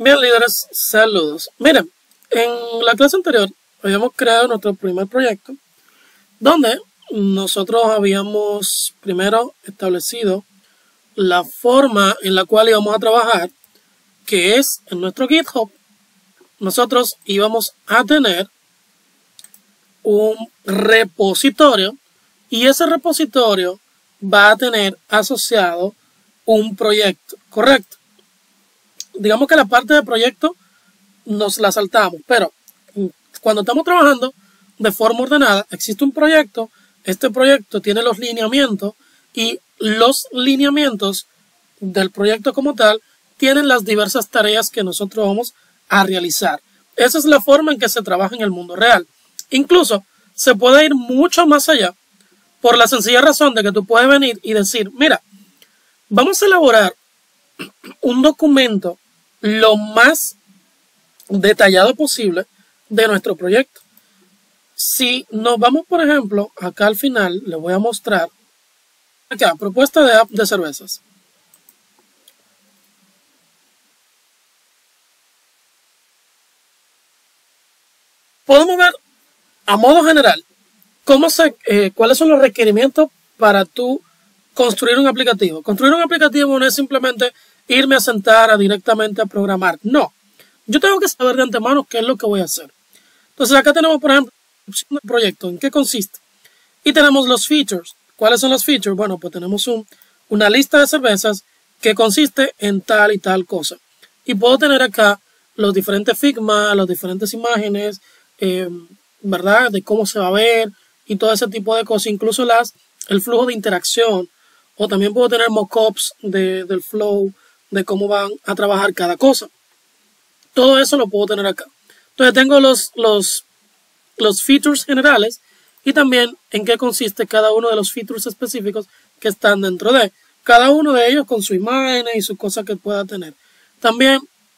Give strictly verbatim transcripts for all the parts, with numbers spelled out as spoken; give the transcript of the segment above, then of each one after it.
Bien, líderes, saludos. Miren, en la clase anterior habíamos creado nuestro primer proyecto, donde nosotros habíamos primero establecido la forma en la cual íbamos a trabajar, que es en nuestro GitHub. Nosotros íbamos a tener un repositorio y ese repositorio va a tener asociado un proyecto, ¿correcto? Digamos que la parte de proyecto nos la saltamos, pero cuando estamos trabajando de forma ordenada, existe un proyecto, este proyecto tiene los lineamientos y los lineamientos del proyecto como tal tienen las diversas tareas que nosotros vamos a realizar. Esa es la forma en que se trabaja en el mundo real. Incluso se puede ir mucho más allá por la sencilla razón de que tú puedes venir y decir, mira, vamos a elaborar un documento lo más detallado posible de nuestro proyecto. Si nos vamos, por ejemplo, acá al final, les voy a mostrar acá, propuesta de app de cervezas. Podemos ver a modo general cómo se, eh, cuáles son los requerimientos para tú construir un aplicativo. Construir un aplicativo no es simplemente irme a sentar a directamente a programar. No, yo tengo que saber de antemano qué es lo que voy a hacer. Entonces acá tenemos, por ejemplo, el proyecto, en qué consiste. Y tenemos los features. ¿Cuáles son los features? Bueno, pues tenemos un, una lista de cervezas que consiste en tal y tal cosa. Y puedo tener acá los diferentes Figma, las diferentes imágenes, eh, ¿verdad? De cómo se va a ver y todo ese tipo de cosas. Incluso las, el flujo de interacción. O también puedo tener mockups de, del flow, de cómo van a trabajar cada cosa. Todo eso lo puedo tener acá. Entonces tengo los, los, los features generales y también en qué consiste cada uno de los features específicos que están dentro de. Cada uno de ellos con su imagen y su cosa que pueda tener. También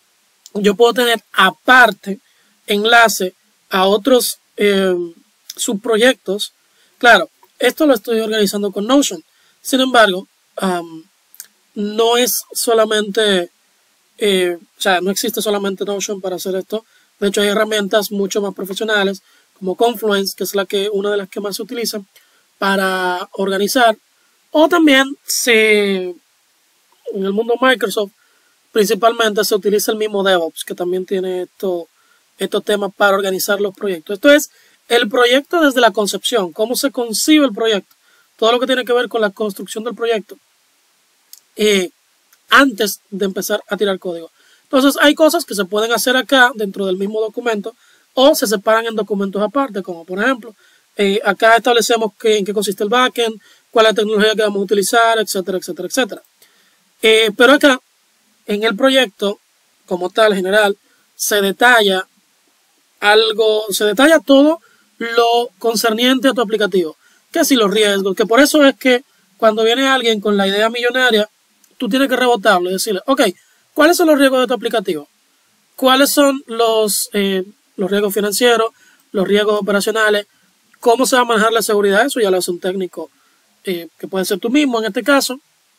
yo puedo tener aparte enlace a otros eh, subproyectos. Claro, esto lo estoy organizando con Notion. Sin embargo, um, no es solamente, eh, o sea, no existe solamente Notion para hacer esto. De hecho, hay herramientas mucho más profesionales como Confluence, que es la que, una de las que más se utilizan para organizar. O también se, en el mundo Microsoft, principalmente se utiliza el mismo DevOps, que también tiene esto, estos temas para organizar los proyectos. Esto es el proyecto desde la concepción, cómo se concibe el proyecto. Todo lo que tiene que ver con la construcción del proyecto eh, antes de empezar a tirar código. Entonces hay cosas que se pueden hacer acá dentro del mismo documento o se separan en documentos aparte, como por ejemplo eh, acá establecemos que, en qué consiste el backend, cuál es la tecnología que vamos a utilizar, etcétera, etcétera, etcétera. Eh, pero acá en el proyecto como tal general se detalla algo, se detalla todo lo concerniente a tu aplicativo. Que si los riesgos, que por eso es que cuando viene alguien con la idea millonaria, tú tienes que rebotarlo y decirle, ok, ¿cuáles son los riesgos de tu aplicativo? ¿Cuáles son los, eh, los riesgos financieros, los riesgos operacionales? ¿Cómo se va a manejar la seguridad? Eso ya lo hace un técnico eh, que puede ser tú mismo en este caso.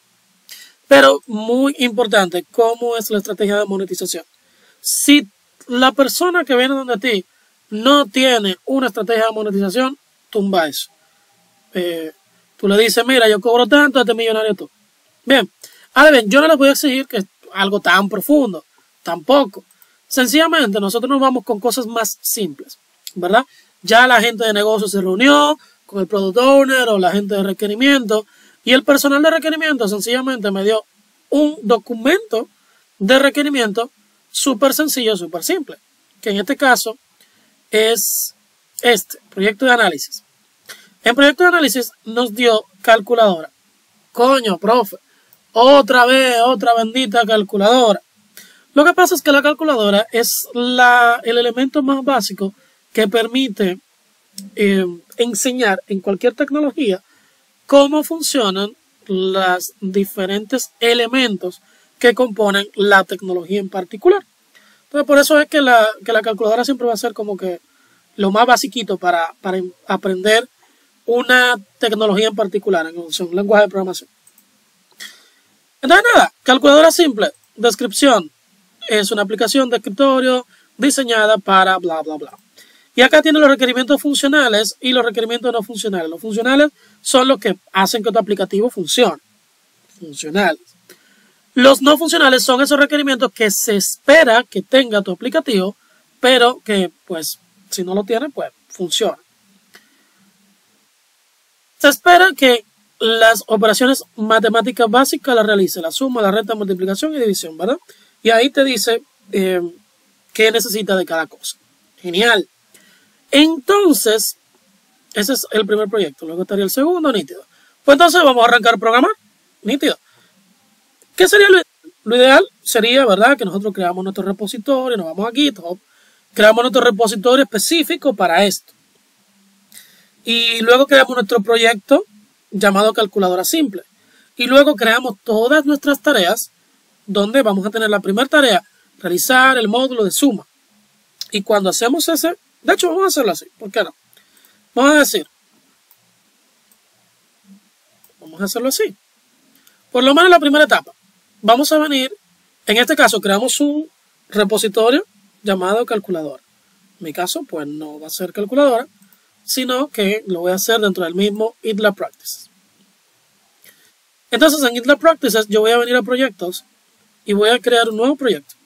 Pero muy importante, ¿cómo es la estrategia de monetización? Si la persona que viene donde ti no tiene una estrategia de monetización, tumba eso. Eh, tú le dices, mira, yo cobro tanto, este millonario tú. Bien, ahora bien, yo no le voy a exigir que es algo tan profundo, tampoco. Sencillamente nosotros nos vamos con cosas más simples, ¿verdad? Ya la gente de negocio se reunió con el product owner o la gente de requerimiento y el personal de requerimiento sencillamente me dio un documento de requerimiento súper sencillo, súper simple, que en este caso es este, proyecto de análisis. En proyecto de análisis nos dio calculadora. Coño, profe, otra vez, otra bendita calculadora. Lo que pasa es que la calculadora es la, el elemento más básico que permite eh, enseñar en cualquier tecnología cómo funcionan los diferentes elementos que componen la tecnología en particular. Entonces, por eso es que la, que la calculadora siempre va a ser como que lo más basiquito para, para aprender una tecnología en particular, en un lenguaje de programación. Entonces nada, calculadora simple, descripción, es una aplicación de escritorio diseñada para bla, bla, bla. Y acá tiene los requerimientos funcionales y los requerimientos no funcionales. Los funcionales son los que hacen que tu aplicativo funcione. Funcionales. Los no funcionales son esos requerimientos que se espera que tenga tu aplicativo, pero que, pues, si no lo tiene, pues, funciona. Se espera que las operaciones matemáticas básicas las realice, la suma, la resta, multiplicación y división, ¿verdad? Y ahí te dice eh, qué necesita de cada cosa. Genial. Entonces, ese es el primer proyecto. Luego estaría el segundo, nítido. Pues entonces vamos a arrancar a programar, nítido. ¿Qué sería lo ideal? Lo ideal sería, ¿verdad?, que nosotros creamos nuestro repositorio, nos vamos a GitHub, creamos nuestro repositorio específico para esto. Y luego creamos nuestro proyecto llamado calculadora simple. Y luego creamos todas nuestras tareas donde vamos a tener la primera tarea, realizar el módulo de suma. Y cuando hacemos ese, de hecho vamos a hacerlo así, ¿por qué no? Vamos a decir, vamos a hacerlo así. Por lo menos la primera etapa. Vamos a venir, en este caso creamos un repositorio llamado calculadora. En mi caso, pues no va a ser calculadora, sino que lo voy a hacer dentro del mismo GitLab Practices. Entonces en GitLab Practices yo voy a venir a proyectos y voy a crear un nuevo proyecto.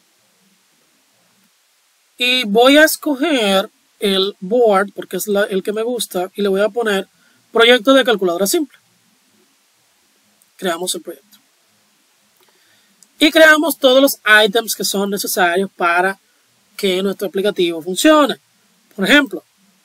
Y voy a escoger el board, porque es la, el que me gusta, y le voy a poner proyecto de calculadora simple. Creamos el proyecto. Y creamos todos los items que son necesarios para que nuestro aplicativo funcione. Por ejemplo,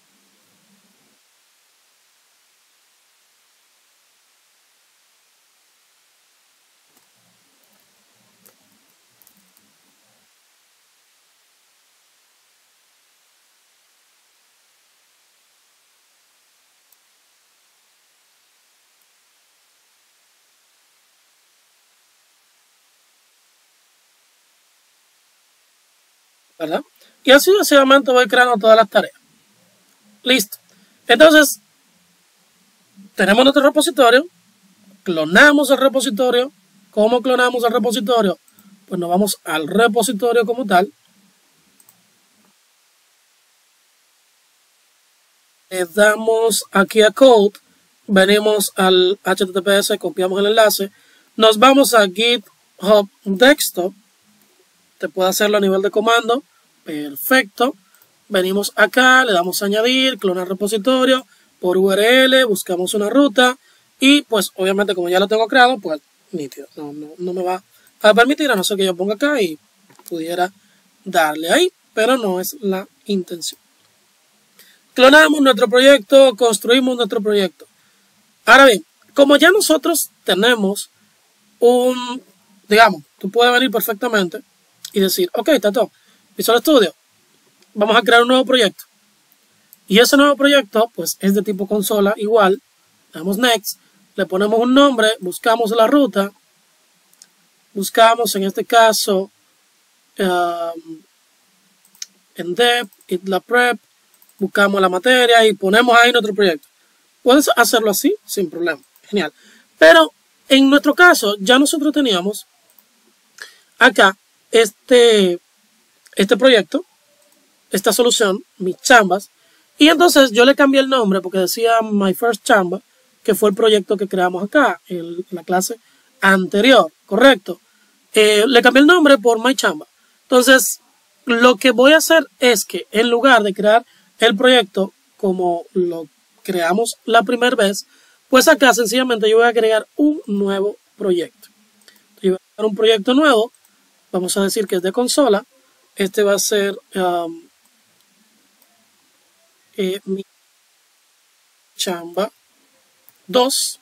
¿verdad? Y así sucesivamente voy creando todas las tareas. Listo. Entonces, tenemos nuestro repositorio, clonamos el repositorio. ¿Cómo clonamos el repositorio? Pues nos vamos al repositorio como tal. Le damos aquí a Code, venimos al H T T P S, copiamos el enlace, nos vamos a GitHub Desktop. Te puedo hacerlo a nivel de comando. Perfecto. Venimos acá, le damos a añadir, clonar repositorio, por U R L, buscamos una ruta y pues obviamente como ya lo tengo creado, pues nítido. No, no, no me va a permitir, a no ser que yo ponga acá y pudiera darle ahí, pero no es la intención. Clonamos nuestro proyecto, construimos nuestro proyecto. Ahora bien, como ya nosotros tenemos un, digamos, tú puedes venir perfectamente y decir, ok, Tato, Visual Studio, vamos a crear un nuevo proyecto. Y ese nuevo proyecto, pues, es de tipo consola, igual. Le damos Next, le ponemos un nombre, buscamos la ruta, buscamos, en este caso, um, en Dev, GitLab Prep, buscamos la materia y ponemos ahí nuestro proyecto. Puedes hacerlo así, sin problema. Genial. Pero, en nuestro caso, ya nosotros teníamos acá este... este proyecto, esta solución, mis chambas, y entonces yo le cambié el nombre porque decía My First Chamba, que fue el proyecto que creamos acá, en la clase anterior, correcto. Eh, le cambié el nombre por My Chamba. Entonces, lo que voy a hacer es que en lugar de crear el proyecto como lo creamos la primera vez, pues acá sencillamente yo voy a crear un nuevo proyecto. Yo voy a crear un proyecto nuevo, vamos a decir que es de consola. Este va a ser um, eh, mi chamba dos.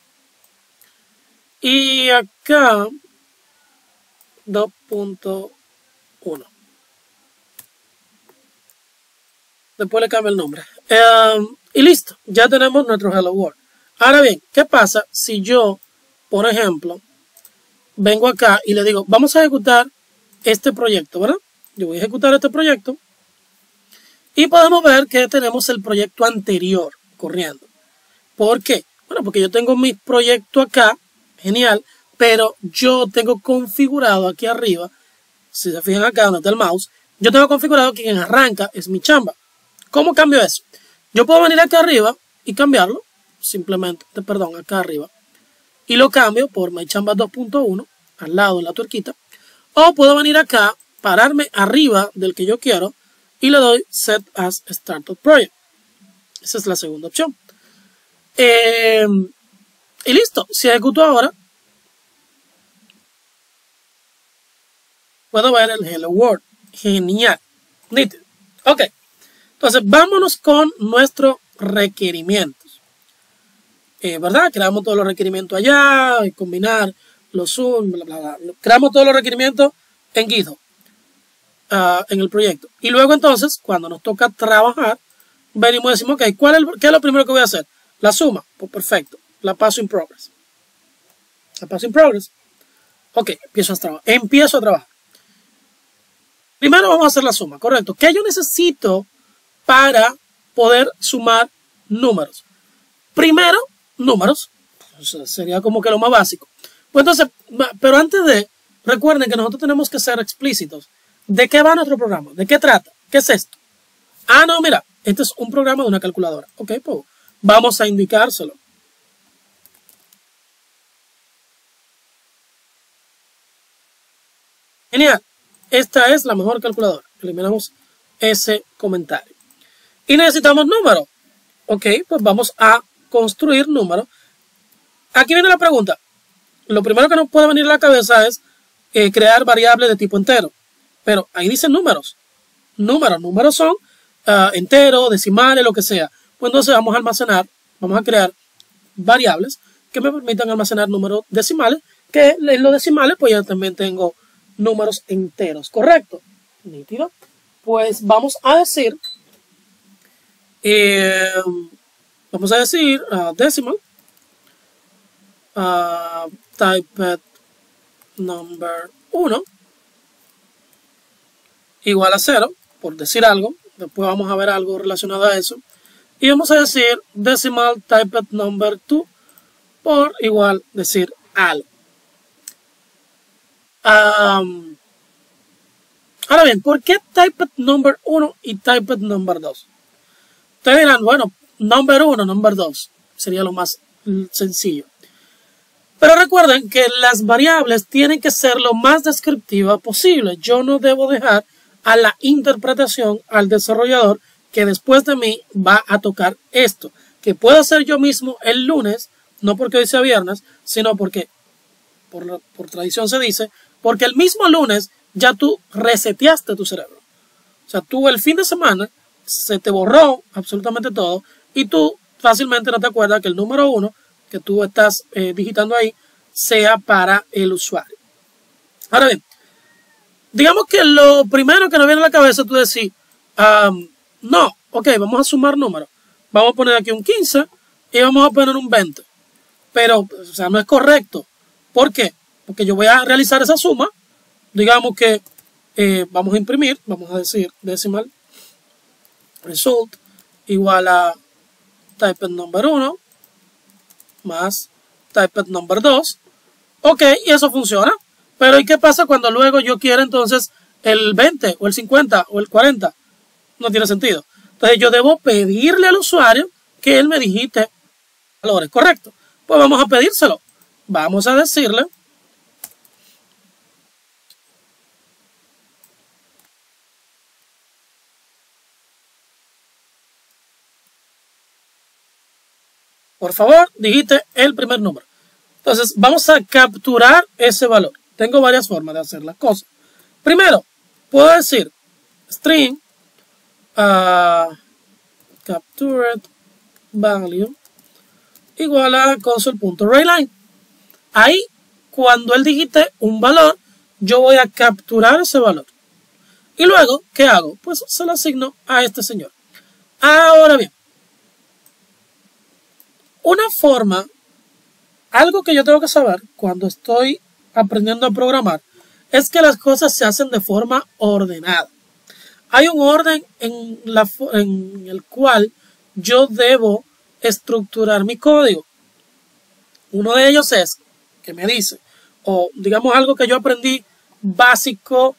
Y acá dos punto uno. Después le cambio el nombre. Um, y listo. Ya tenemos nuestro Hello World. Ahora bien, ¿qué pasa si yo, por ejemplo, vengo acá y le digo, vamos a ejecutar este proyecto, ¿verdad? Yo voy a ejecutar este proyecto y podemos ver que tenemos el proyecto anterior corriendo. ¿Por qué? Bueno, porque yo tengo mi proyecto acá, genial, pero yo tengo configurado aquí arriba si se fijan acá donde está el mouse, yo tengo configurado que quien arranca es mi chamba. ¿Cómo cambio eso? Yo puedo venir acá arriba y cambiarlo, simplemente, perdón, acá arriba, y lo cambio por mychamba dos punto uno, al lado de la tuerquita, o puedo venir acá, pararme arriba del que yo quiero, y le doy Set as Startup Project. Esa es la segunda opción. Eh, y listo, si ejecuto ahora, puedo ver el Hello World. Genial. Nítido. Ok. Entonces, vámonos con nuestros requerimientos. Eh, ¿Verdad? Creamos todos los requerimientos allá, y combinar los Zoom, bla, bla, bla. Creamos todos los requerimientos en GitHub, uh, en el proyecto. Y luego entonces, cuando nos toca trabajar, venimos y decimos, ok, ¿cuál es el, ¿qué es lo primero que voy a hacer? La suma. Pues perfecto. La paso en progress. La paso en progress. Ok, empiezo a trabajar. Empiezo a trabajar. Primero vamos a hacer la suma, correcto. ¿Qué yo necesito para poder sumar números? Primero, números. Pues sería como que lo más básico. Pues entonces, pero antes de, recuerden que nosotros tenemos que ser explícitos. ¿De qué va nuestro programa? ¿De qué trata? ¿Qué es esto? Ah, no, mira, este es un programa de una calculadora. Ok, pues vamos a indicárselo. Genial. Esta es la mejor calculadora. Eliminamos ese comentario. Y necesitamos números. Ok, pues vamos a construir números. Aquí viene la pregunta. Lo primero que nos puede venir a la cabeza es eh, crear variables de tipo entero. Pero ahí dicen números. Números. Números son uh, enteros, decimales, lo que sea. Pues entonces vamos a almacenar, vamos a crear variables que me permitan almacenar números decimales. Que en los decimales pues ya también tengo números enteros, ¿correcto? Nítido. Pues vamos a decir, eh, vamos a decir uh, decimal, uh, typed number uno, igual a cero, por decir algo. Después vamos a ver algo relacionado a eso. Y vamos a decir decimal typed number dos, por igual decir algo. Um, ahora bien, ¿por qué typed number uno y typed number dos? Ustedes dirán, bueno, number uno, number dos sería lo más sencillo. Pero recuerden que las variables tienen que ser lo más descriptiva posible. Yo no debo dejar a la interpretación al desarrollador que después de mí va a tocar esto. Que puedo hacer yo mismo el lunes, no porque hoy sea viernes, sino porque por, por tradición se dice, porque el mismo lunes ya tú reseteaste tu cerebro. O sea, tú el fin de semana se te borró absolutamente todo y tú fácilmente no te acuerdas que el número uno que tú estás eh, digitando ahí sea para el usuario. Ahora bien, digamos que lo primero que nos viene a la cabeza tú decís, um, no, ok, vamos a sumar números. Vamos a poner aquí un quince y vamos a poner un veinte. Pero, o sea, no es correcto. ¿Por qué? Porque yo voy a realizar esa suma. Digamos que eh, vamos a imprimir, vamos a decir decimal result igual a typed number uno más typed number dos. Ok, y eso funciona. Pero ¿y qué pasa cuando luego yo quiero entonces el veinte o el cincuenta o el cuarenta? No tiene sentido. Entonces yo debo pedirle al usuario que él me digite valores, ¿correcto? Pues vamos a pedírselo. Vamos a decirle por favor, digite el primer número. Entonces, vamos a capturar ese valor. Tengo varias formas de hacer las cosas. Primero, puedo decir string uh, captured value igual a console.writeLine. Ahí, cuando él digite un valor, yo voy a capturar ese valor. Y luego, ¿qué hago? Pues se lo asigno a este señor. Ahora bien, una forma, algo que yo tengo que saber cuando estoy aprendiendo a programar, es que las cosas se hacen de forma ordenada. Hay un orden en, la, en el cual yo debo estructurar mi código. Uno de ellos es que me dice, o digamos algo que yo aprendí básico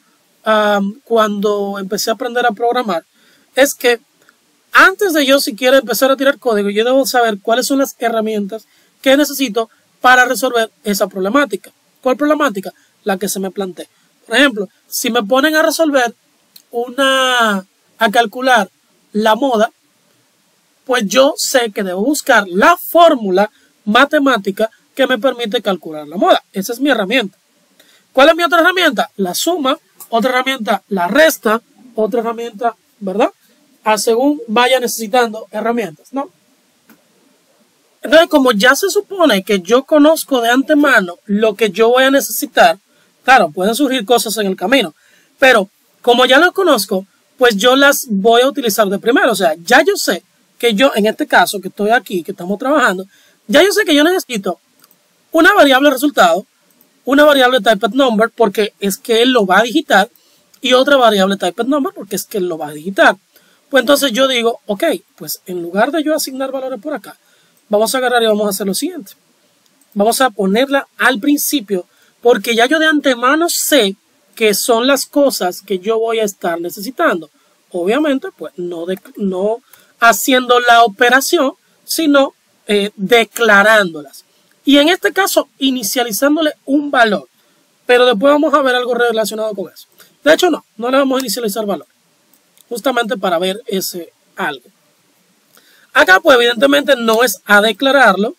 um, cuando empecé a aprender a programar es que antes de yo siquiera empezar a tirar código, yo debo saber cuáles son las herramientas que necesito para resolver esa problemática. ¿Cuál problemática? La que se me plantea. Por ejemplo, si me ponen a resolver una, a calcular la moda, pues yo sé que debo buscar la fórmula matemática que me permite calcular la moda. Esa es mi herramienta. ¿Cuál es mi otra herramienta? La suma, otra herramienta la resta, otra herramienta, ¿verdad? A según vaya necesitando herramientas, ¿no? Entonces, como ya se supone que yo conozco de antemano lo que yo voy a necesitar, claro, pueden surgir cosas en el camino, pero como ya lo conozco, pues yo las voy a utilizar de primero. O sea, ya yo sé que yo, en este caso, que estoy aquí, que estamos trabajando, ya yo sé que yo necesito una variable resultado, una variable typedNumber, porque es que él lo va a digitar, y otra variable typedNumber, porque es que él lo va a digitar. Pues entonces yo digo, ok, pues en lugar de yo asignar valores por acá, vamos a agarrar y vamos a hacer lo siguiente. Vamos a ponerla al principio, porque ya yo de antemano sé que son las cosas que yo voy a estar necesitando. Obviamente, pues no, de, no haciendo la operación, sino eh, declarándolas. Y en este caso, inicializándole un valor. Pero después vamos a ver algo relacionado con eso. De hecho, no, no le vamos a inicializar valor. Justamente para ver ese algo. Acá, pues evidentemente no es a declararlo,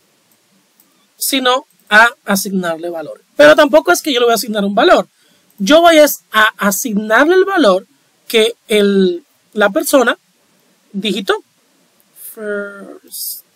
sino a asignarle valor. Pero tampoco es que yo le voy a asignar un valor. Yo voy a asignarle el valor que el, la persona digitó. First.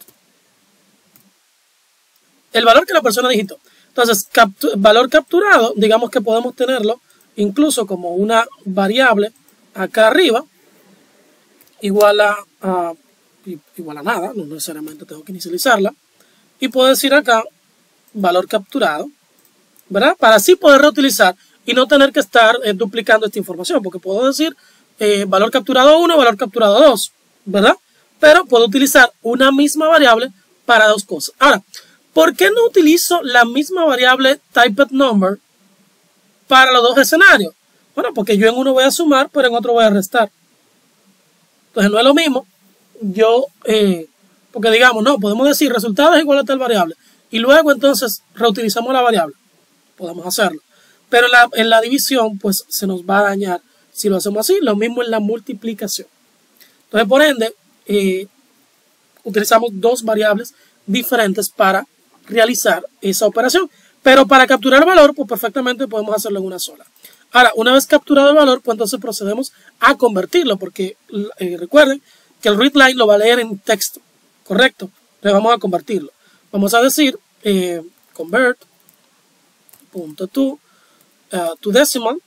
El valor que la persona digitó. Entonces, captu valor capturado, digamos que podemos tenerlo incluso como una variable acá arriba, igual a, a, igual a nada, no necesariamente tengo que inicializarla. Y puedo decir acá valor capturado, ¿verdad? Para así poder reutilizar y no tener que estar eh, duplicando esta información, porque puedo decir eh, valor capturado uno, valor capturado dos, ¿verdad? Pero puedo utilizar una misma variable para dos cosas. Ahora, ¿por qué no utilizo la misma variable typedNumber para los dos escenarios? Bueno, porque yo en uno voy a sumar, pero en otro voy a restar. Entonces no es lo mismo. Yo, eh, porque digamos, no, podemos decir resultado es igual a tal variable. Y luego entonces reutilizamos la variable. Podemos hacerlo. Pero en la, en la división, pues se nos va a dañar si lo hacemos así. Lo mismo en la multiplicación. Entonces, por ende, eh, utilizamos dos variables diferentes para realizar esa operación. Pero para capturar el valor, pues perfectamente podemos hacerlo en una sola. Ahora, una vez capturado el valor, pues entonces procedemos a convertirlo, porque eh, recuerden que el readLine lo va a leer en texto, ¿correcto? Entonces vamos a convertirlo. Vamos a decir eh, convert punto to, uh, to decimal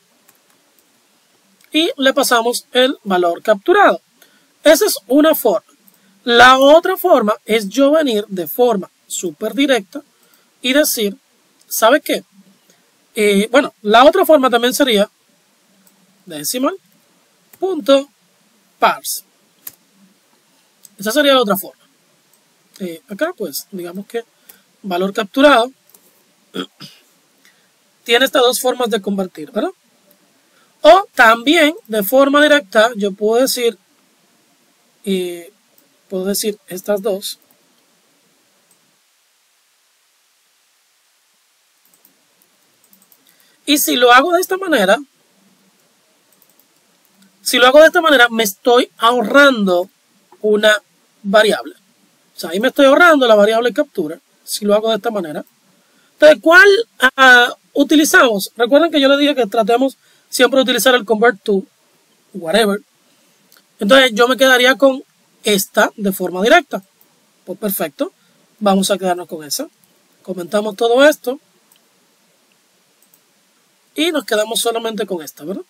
y le pasamos el valor capturado. Esa es una forma. La otra forma es yo venir de forma súper directa y decir, ¿sabe qué? Eh, bueno, la otra forma también sería decimal punto parse. Esa sería la otra forma. Eh, acá pues digamos que valor capturado tiene estas dos formas de convertir, ¿verdad? O también de forma directa yo puedo decir eh, puedo decir estas dos. Y si lo hago de esta manera, si lo hago de esta manera, me estoy ahorrando una variable. O sea, ahí me estoy ahorrando la variable captura, si lo hago de esta manera. Entonces, ¿cuál uh, utilizamos? Recuerden que yo les dije que tratemos siempre de utilizar el convert to whatever. Entonces, yo me quedaría con esta de forma directa. Pues perfecto, vamos a quedarnos con esa. Comentamos todo esto. Y nos quedamos solamente con esta, ¿verdad?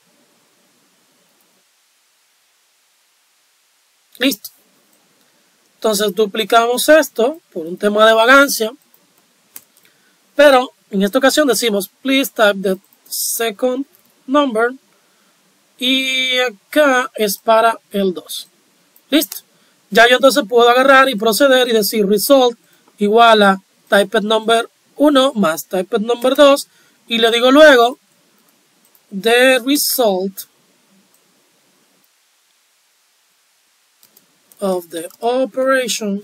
Listo. Entonces duplicamos esto por un tema de vagancia. Pero en esta ocasión decimos please type the second number. Y acá es para el dos. Listo. Ya yo entonces puedo agarrar y proceder y decir result igual a typedNumber uno más typedNumber dos. Y le digo luego the result of the operation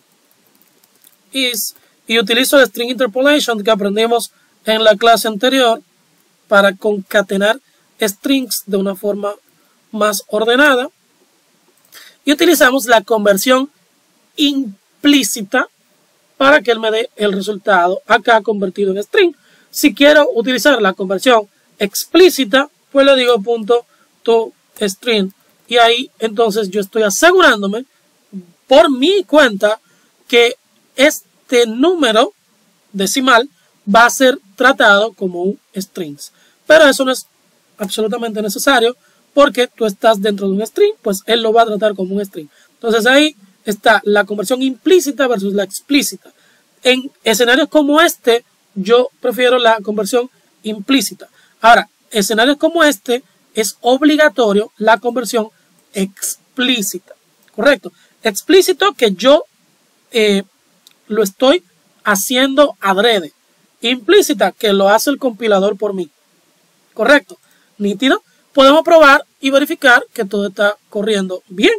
is, y utilizo el string interpolation que aprendimos en la clase anterior para concatenar strings de una forma más ordenada, y utilizamos la conversión implícita para que él me dé el resultado acá convertido en string. Si quiero utilizar la conversión explícita, pues le digo punto to string, y ahí entonces yo estoy asegurándome por mi cuenta que este número decimal va a ser tratado como un string. Pero eso no es absolutamente necesario, porque tú estás dentro de un string, pues él lo va a tratar como un string. Entonces ahí está la conversión implícita versus la explícita. En escenarios como este, yo prefiero la conversión implícita. Ahora, escenarios como este, es obligatorio la conversión explícita. ¿Correcto? Explícito que yo eh, lo estoy haciendo adrede. Implícita que lo hace el compilador por mí. ¿Correcto? ¿Nítido? Podemos probar y verificar que todo está corriendo bien.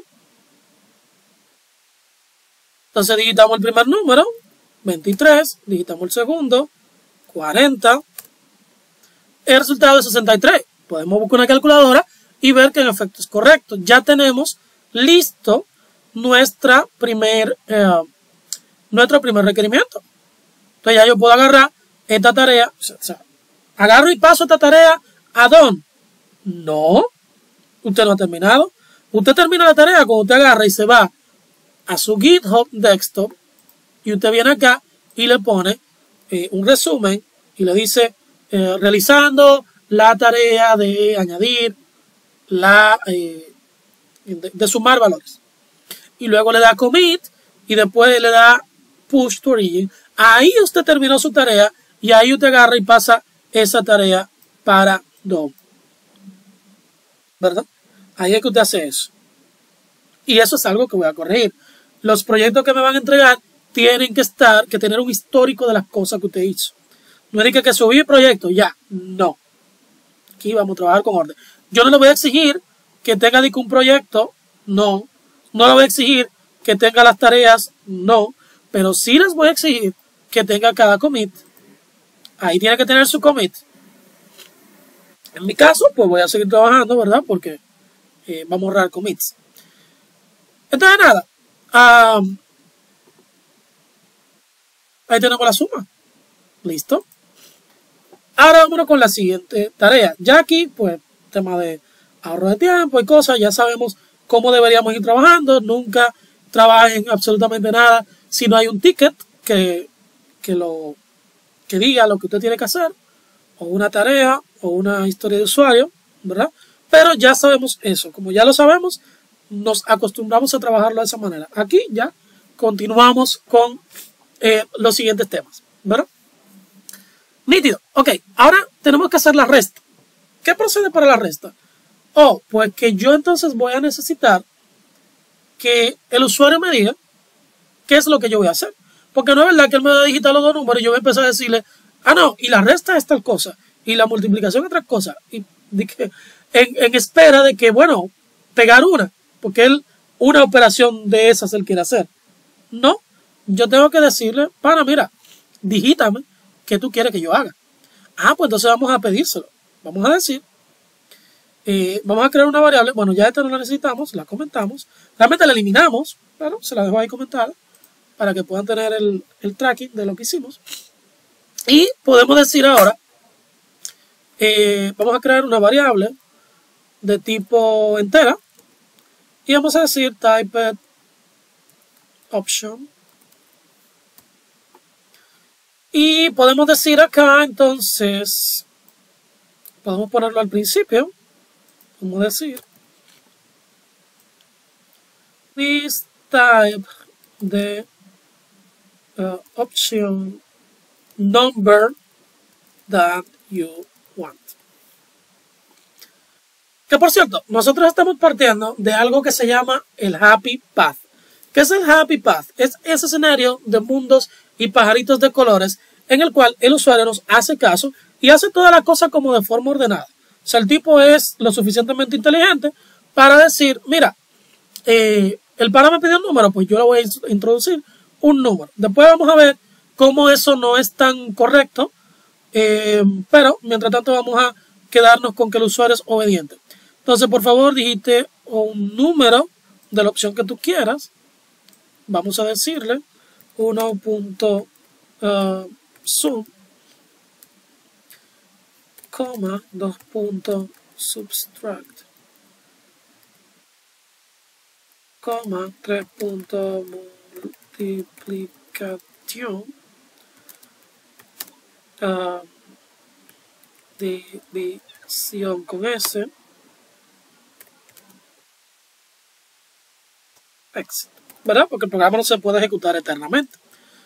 Entonces digitamos el primer número, veintitrés, digitamos el segundo, cuarenta. El resultado es sesenta y tres. Podemos buscar una calculadora y ver que en efecto es correcto. Ya tenemos listo nuestra primer, eh, nuestro primer requerimiento. Entonces ya yo puedo agarrar esta tarea, o sea, agarro y paso esta tarea a Don. No, usted no ha terminado. Usted termina la tarea cuando usted agarra y se va a su GitHub Desktop y usted viene acá y le pone eh, un resumen y le dice eh, realizando la tarea de añadir la eh, de, de sumar valores, y luego le da commit y después le da push to origin. Ahí usted terminó su tarea y ahí usted agarra y pasa esa tarea para Don, ¿verdad? Ahí es que usted hace eso. Y eso es algo que voy a corregir. Los proyectos que me van a entregar tienen que estar, que tener un histórico de las cosas que usted hizo. No es que, que subí el proyecto, ya, no. Aquí vamos a trabajar con orden. Yo no le voy a exigir que tenga un proyecto, no. No le voy a exigir que tenga las tareas, no. Pero sí les voy a exigir que tenga cada commit. Ahí tiene que tener su commit. En mi caso, pues voy a seguir trabajando, ¿verdad? Porque eh, vamos a ahorrar commits. Entonces, nada. Um, ahí tenemos la suma. Listo. Ahora vámonos con la siguiente tarea. Ya aquí, pues, tema de ahorro de tiempo y cosas, ya sabemos cómo deberíamos ir trabajando. Nunca trabajen absolutamente nada si no hay un ticket que, que, lo, que diga lo que usted tiene que hacer, o una tarea, o una historia de usuario, ¿verdad? Pero ya sabemos eso. Como ya lo sabemos, nos acostumbramos a trabajarlo de esa manera. Aquí ya continuamos con eh, los siguientes temas, ¿verdad? Nítido. Ok, ahora tenemos que hacer la resta. ¿Qué procede para la resta? Oh, pues que yo entonces voy a necesitar que el usuario me diga qué es lo que yo voy a hacer. Porque no es verdad que él me va a digitar los dos números y yo voy a empezar a decirle, ah, no, y la resta es tal cosa, y la multiplicación es otra cosa. Y de que, en, en espera de que, bueno, pegar una, porque él una operación de esas él quiere hacer. No, yo tengo que decirle, para, mira, digítame qué tú quieres que yo haga. Ah, pues entonces vamos a pedírselo. Vamos a decir, eh, vamos a crear una variable. Bueno, ya esta no la necesitamos, la comentamos. Realmente la eliminamos, pero se la dejo ahí comentada para que puedan tener el, el tracking de lo que hicimos. Y podemos decir ahora, eh, vamos a crear una variable de tipo entera. Y vamos a decir typed option. Y podemos decir acá, entonces, podemos ponerlo al principio. Vamos a decir, this type de uh, option number that you want. Que por cierto, nosotros estamos partiendo de algo que se llama el Happy Path. ¿Qué es el Happy Path? Es ese escenario de mundos y pajaritos de colores en el cual el usuario nos hace caso y hace toda la cosa como de forma ordenada. O sea, el tipo es lo suficientemente inteligente para decir, mira, eh, el pana me pidió un número, pues yo le voy a introducir un número. Después vamos a ver cómo eso no es tan correcto, eh, pero mientras tanto vamos a quedarnos con que el usuario es obediente. Entonces, por favor, digite un número de la opción que tú quieras. Vamos a decirle uno punto sub, coma, dos punto subtract, coma, tres punto multiplicación, uh, división con S, exit, ¿verdad? Porque el programa no se puede ejecutar eternamente.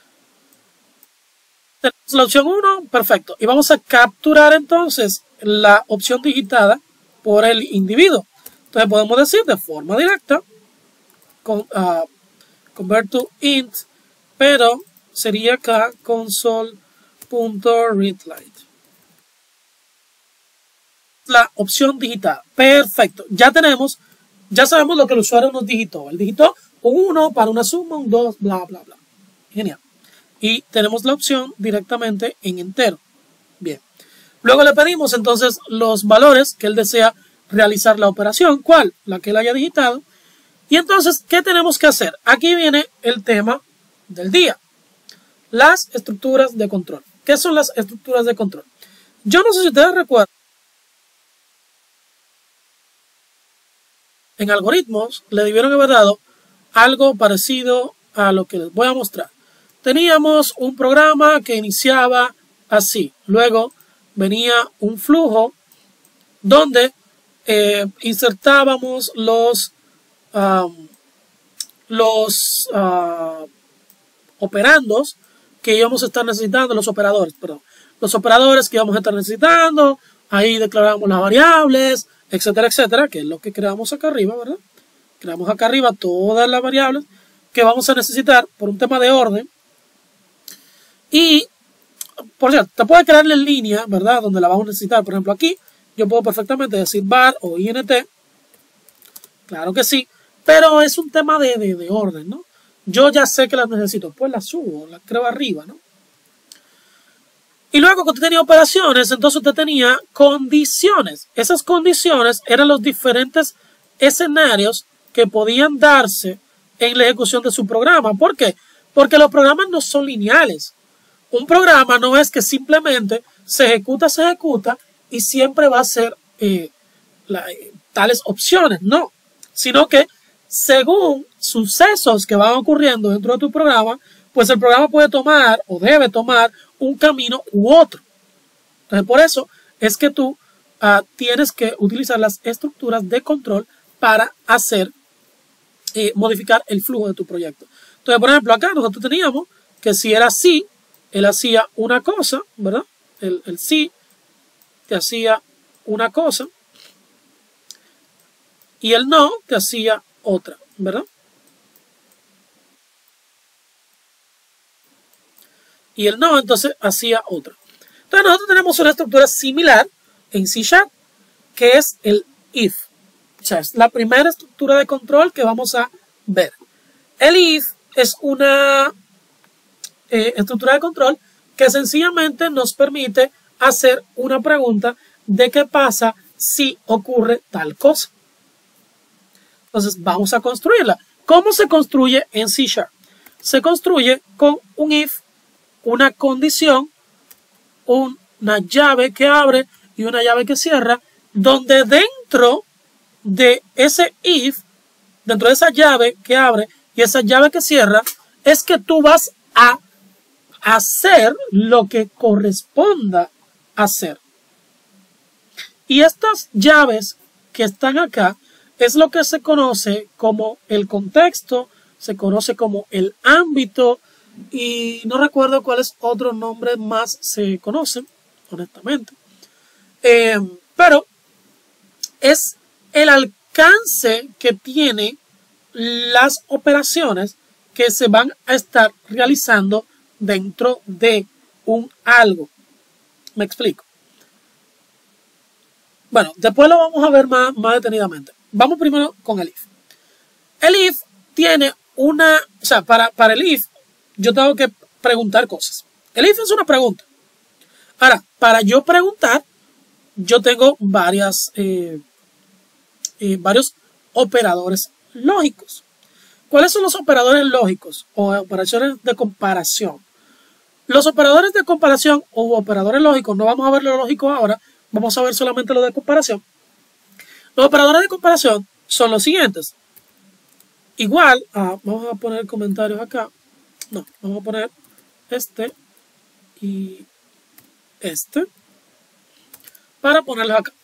Tenemos la opción uno, perfecto. Y vamos a capturar entonces la opción digitada por el individuo. Entonces podemos decir de forma directa, con, uh, convert to int, pero sería acá console.readLine. La opción digitada. Perfecto. Ya tenemos, ya sabemos lo que el usuario nos digitó. Él digitó un uno para una suma, un dos, bla, bla, bla. Genial. Y tenemos la opción directamente en entero. Bien. Luego le pedimos entonces los valores que él desea realizar la operación. ¿Cuál? La que él haya digitado. Y entonces, ¿qué tenemos que hacer? Aquí viene el tema del día. Las estructuras de control. ¿Qué son las estructuras de control? Yo no sé si ustedes recuerdan. En algoritmos le debieron haber dado algo parecido a lo que les voy a mostrar. Teníamos un programa que iniciaba así. Luego venía un flujo donde eh, insertábamos los, um, los uh, operandos que íbamos a estar necesitando, los operadores, perdón. Los operadores que íbamos a estar necesitando. Ahí declaramos las variables, etcétera, etcétera, que es lo que creamos acá arriba, ¿verdad? Creamos acá arriba todas las variables que vamos a necesitar por un tema de orden. Y, por cierto, te puede crear en línea, ¿verdad? Donde la vamos a necesitar. Por ejemplo, aquí yo puedo perfectamente decir var o int. Claro que sí. Pero es un tema de, de, de orden, ¿no? Yo ya sé que las necesito. Pues las subo, las creo arriba, ¿no? Y luego cuando usted tenía operaciones, entonces usted tenía condiciones. Esas condiciones eran los diferentes escenarios que podían darse en la ejecución de su programa. ¿Por qué? Porque los programas no son lineales. Un programa no es que simplemente se ejecuta, se ejecuta y siempre va a ser eh, la, eh, tales opciones. No, sino que según sucesos que van ocurriendo dentro de tu programa, pues el programa puede tomar o debe tomar un camino u otro. Entonces, por eso es que tú uh, tienes que utilizar las estructuras de control para hacer, eh, modificar el flujo de tu proyecto. Entonces, por ejemplo, acá nosotros teníamos que si era así, él hacía una cosa, ¿verdad? El, el sí te hacía una cosa y el no te hacía otra, ¿verdad? Y el no entonces hacía otra. Entonces nosotros tenemos una estructura similar en C Sharp, que es el if. O sea, es la primera estructura de control que vamos a ver. El if es una eh, estructura de control que sencillamente nos permite hacer una pregunta de qué pasa si ocurre tal cosa. Entonces vamos a construirla. ¿Cómo se construye en C Sharp? Se construye con un if, una condición, una llave que abre y una llave que cierra, donde dentro de ese if, dentro de esa llave que abre y esa llave que cierra, es que tú vas a hacer lo que corresponda hacer. Y estas llaves que están acá es lo que se conoce como el contexto, se conoce como el ámbito, y no recuerdo cuáles otros nombres más se conocen, honestamente. Eh, pero es el alcance que tiene las operaciones que se van a estar realizando dentro de un algo. Me explico. Bueno, después lo vamos a ver más, más detenidamente. Vamos primero con el if. El if tiene una, o sea, para, para el if yo tengo que preguntar cosas. El if es una pregunta. Ahora, para yo preguntar, yo tengo varias, eh, eh, varios operadores lógicos. ¿Cuáles son los operadores lógicos o operaciones de comparación? Los operadores de comparación o operadores lógicos, no vamos a ver lo lógico ahora, vamos a ver solamente lo de comparación. Los operadores de comparación son los siguientes. Igual, ah, vamos a poner comentarios acá. No, vamos a poner este y este para ponerlos acá.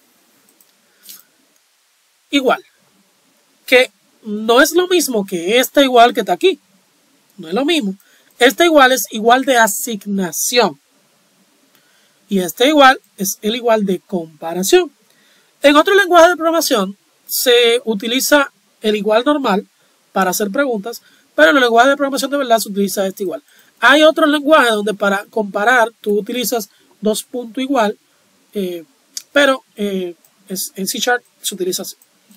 Igual, que no es lo mismo que este igual que está aquí. No es lo mismo. Este igual es igual de asignación. Y este igual es el igual de comparación. En otro lenguaje de programación se utiliza el igual normal para hacer preguntas, pero en el lenguaje de programación de verdad se utiliza este igual. Hay otro lenguaje donde para comparar tú utilizas dos puntos igual, eh, pero eh, es, en C Sharp se utiliza así.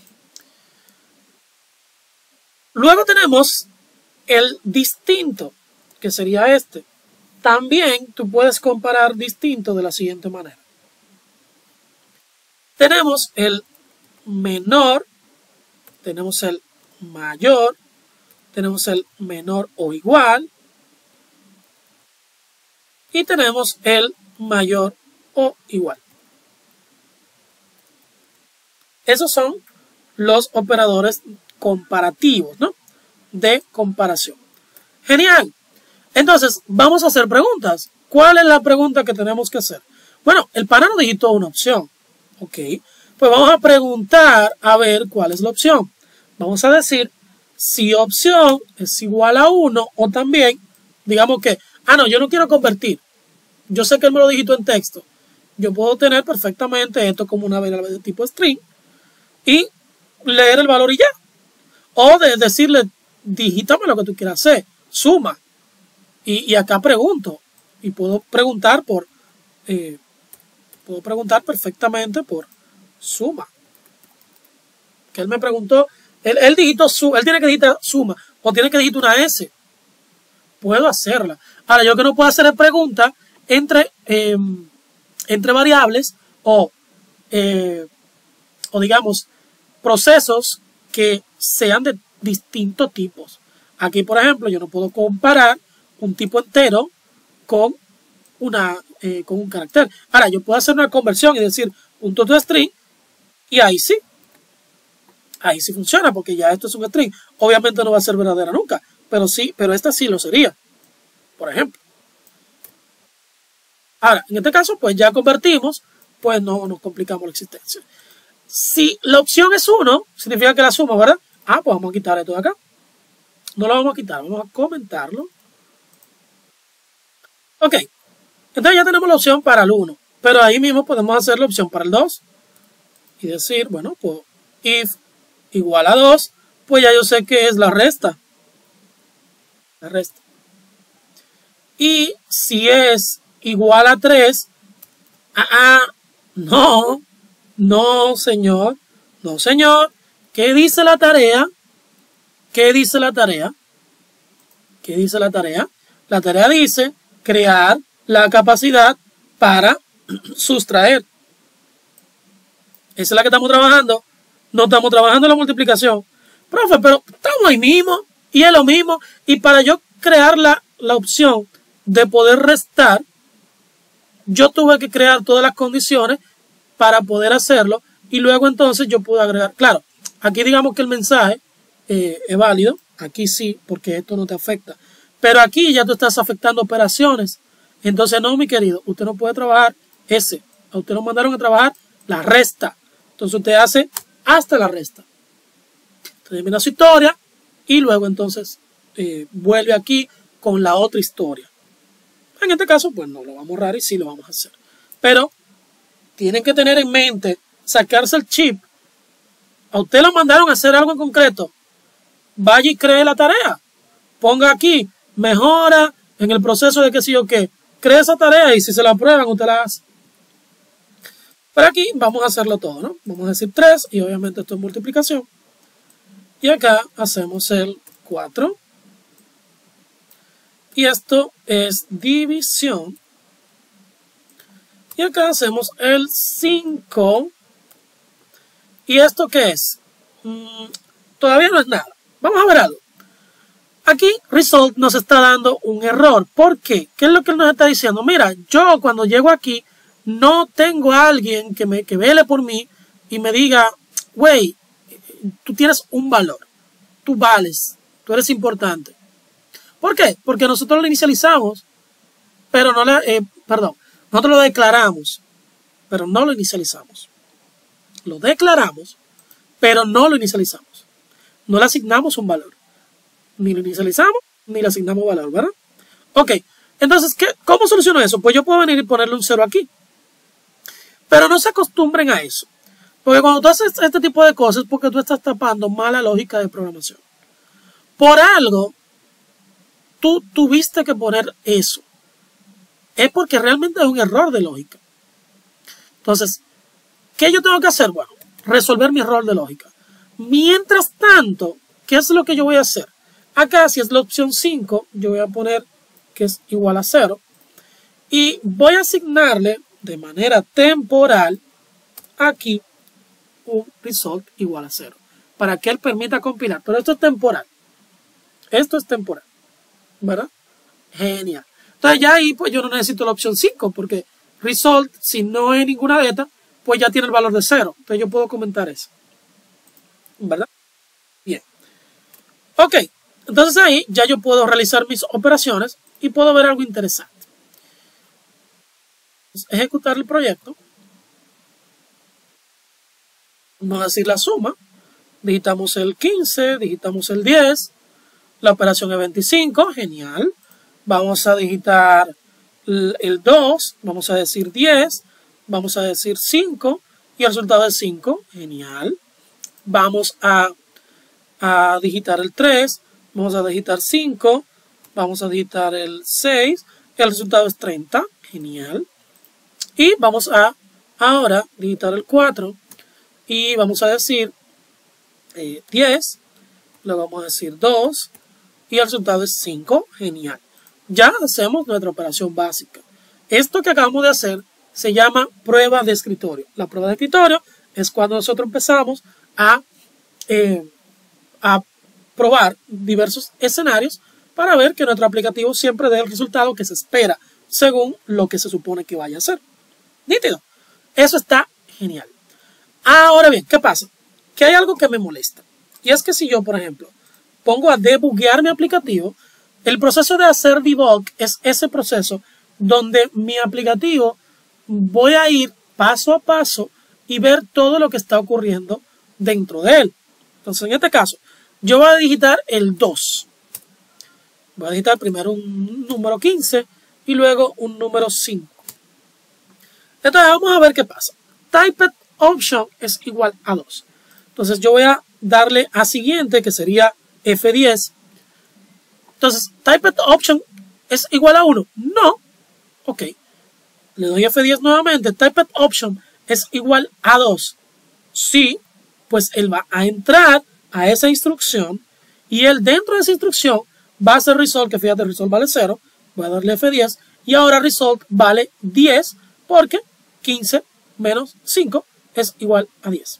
Luego tenemos el distinto, que sería este. También tú puedes comparar distinto de la siguiente manera. Tenemos el menor, tenemos el mayor, tenemos el menor o igual y tenemos el mayor o igual. Esos son los operadores comparativos, ¿no? De comparación. Genial. Entonces, vamos a hacer preguntas. ¿Cuál es la pregunta que tenemos que hacer? Bueno, el pana nos digitó una opción. Ok. Pues vamos a preguntar a ver cuál es la opción. Vamos a decir si opción es igual a uno o también, digamos que, ah, no, yo no quiero convertir. Yo sé que él me lo digitó en texto. Yo puedo tener perfectamente esto como una variable de tipo string y leer el valor y ya. O de decirle, digítame lo que tú quieras hacer, suma. Y, y acá pregunto. Y puedo preguntar por, eh, puedo preguntar perfectamente por suma. Que él me preguntó, él, él digitó su, él tiene que digitar suma o tiene que digitar una S. Puedo hacerla. Ahora, yo que no puedo hacer pregunta entre, eh, entre variables o, eh, o digamos, procesos que sean de distintos tipos. Aquí, por ejemplo, yo no puedo comparar un tipo entero con, una, eh, con un carácter. Ahora, yo puedo hacer una conversión y decir punto de string y ahí sí. Ahí sí funciona porque ya esto es un string. Obviamente no va a ser verdadera nunca, pero sí, pero esta sí lo sería, por ejemplo. Ahora, en este caso, pues ya convertimos, pues no nos complicamos la existencia. Si la opción es uno, significa que la suma, ¿verdad? Ah, pues vamos a quitar esto de acá. No lo vamos a quitar, vamos a comentarlo. Ok, entonces ya tenemos la opción para el uno, pero ahí mismo podemos hacer la opción para el dos y decir, bueno, pues if igual a dos, pues ya yo sé que es la resta. La resta. Y si es igual a tres, ah, ah, no, no, señor, no, señor. ¿Qué dice la tarea? ¿Qué dice la tarea? ¿Qué dice la tarea? La tarea dice crear la capacidad para sustraer. Esa es la que estamos trabajando. No estamos trabajando en la multiplicación. Profe, pero estamos ahí mismo y es lo mismo. Y para yo crear la, la opción de poder restar, yo tuve que crear todas las condiciones para poder hacerlo y luego entonces yo pude agregar. Claro, aquí digamos que el mensaje eh, es válido. Aquí sí, porque esto no te afecta. Pero aquí ya tú estás afectando operaciones. Entonces, no, mi querido, usted no puede trabajar ese. A usted lo mandaron a trabajar la resta. Entonces, usted hace hasta la resta. Termina su historia y luego entonces eh, vuelve aquí con la otra historia. En este caso, pues no lo vamos a borrar y sí lo vamos a hacer. Pero tienen que tener en mente, sacarse el chip. A usted lo mandaron a hacer algo en concreto. Vaya y cree la tarea. Ponga aquí, mejora en el proceso de qué sé yo qué. Cree esa tarea y si se la aprueban, usted la hace. Pero aquí vamos a hacerlo todo, ¿no? Vamos a decir tres y obviamente esto es multiplicación. Y acá hacemos el cuatro. Y esto es división. Y acá hacemos el cinco. ¿Y esto qué es? Mm, todavía no es nada. Vamos a ver algo. Aquí Result nos está dando un error. ¿Por qué? ¿Qué es lo que él nos está diciendo? Mira, yo cuando llego aquí no tengo a alguien que, me, que vele por mí y me diga, güey, tú tienes un valor. Tú vales. Tú eres importante. ¿Por qué? Porque nosotros lo inicializamos, pero no le, eh, perdón, nosotros lo declaramos, pero no lo inicializamos. Lo declaramos, pero no lo inicializamos. No le asignamos un valor. Ni lo inicializamos, ni le asignamos valor, ¿verdad? Ok, entonces, ¿qué, ¿cómo soluciono eso? Pues yo puedo venir y ponerle un cero aquí. Pero no se acostumbren a eso. Porque cuando tú haces este tipo de cosas es porque tú estás tapando mala lógica de programación. Por algo, tú tuviste que poner eso. Es porque realmente es un error de lógica. Entonces, ¿qué yo tengo que hacer? Bueno, resolver mi error de lógica. Mientras tanto, ¿qué es lo que yo voy a hacer? Acá, si es la opción cinco, yo voy a poner que es igual a cero. Y voy a asignarle de manera temporal aquí un result igual a cero. Para que él permita compilar. Pero esto es temporal. Esto es temporal. ¿Verdad? Genial. Entonces ya ahí pues yo no necesito la opción cinco. Porque result, si no hay ninguna de estas, pues ya tiene el valor de cero. Entonces yo puedo comentar eso. ¿Verdad? Bien. Ok. Entonces ahí ya yo puedo realizar mis operaciones y puedo ver algo interesante. Ejecutar el proyecto. Vamos a decir la suma. Digitamos el quince, digitamos el diez. La operación es veinticinco, genial. Vamos a digitar el dos, vamos a decir diez, vamos a decir cinco y el resultado es cinco, genial. Vamos a, a digitar el tres, vamos a digitar cinco, vamos a digitar el seis y el resultado es treinta, genial. Y vamos a ahora digitar el cuatro y vamos a decir eh, diez, luego vamos a decir dos y el resultado es cinco, genial. Ya hacemos nuestra operación básica. Esto que acabamos de hacer se llama prueba de escritorio. La prueba de escritorio es cuando nosotros empezamos a, eh, a probar diversos escenarios para ver que nuestro aplicativo siempre dé el resultado que se espera según lo que se supone que vaya a hacer. Nítido. Eso está genial. Ahora bien, ¿qué pasa? Que hay algo que me molesta. Y es que si yo, por ejemplo, pongo a debuguear mi aplicativo, el proceso de hacer debug es ese proceso donde mi aplicativo voy a ir paso a paso y ver todo lo que está ocurriendo dentro de él. Entonces, en este caso, yo voy a digitar el dos. Voy a digitar primero un número quince y luego un número cinco. Entonces, vamos a ver qué pasa. Typed option es igual a dos. Entonces, yo voy a darle a siguiente, que sería F diez. Entonces, typed option es igual a uno. No. Ok. Le doy F diez nuevamente. Typed option es igual a dos. Sí. Pues él va a entrar a esa instrucción. Y él dentro de esa instrucción va a hacer result. Que fíjate, result vale cero. Voy a darle F diez. Y ahora result vale diez. Porque quince menos cinco es igual a diez.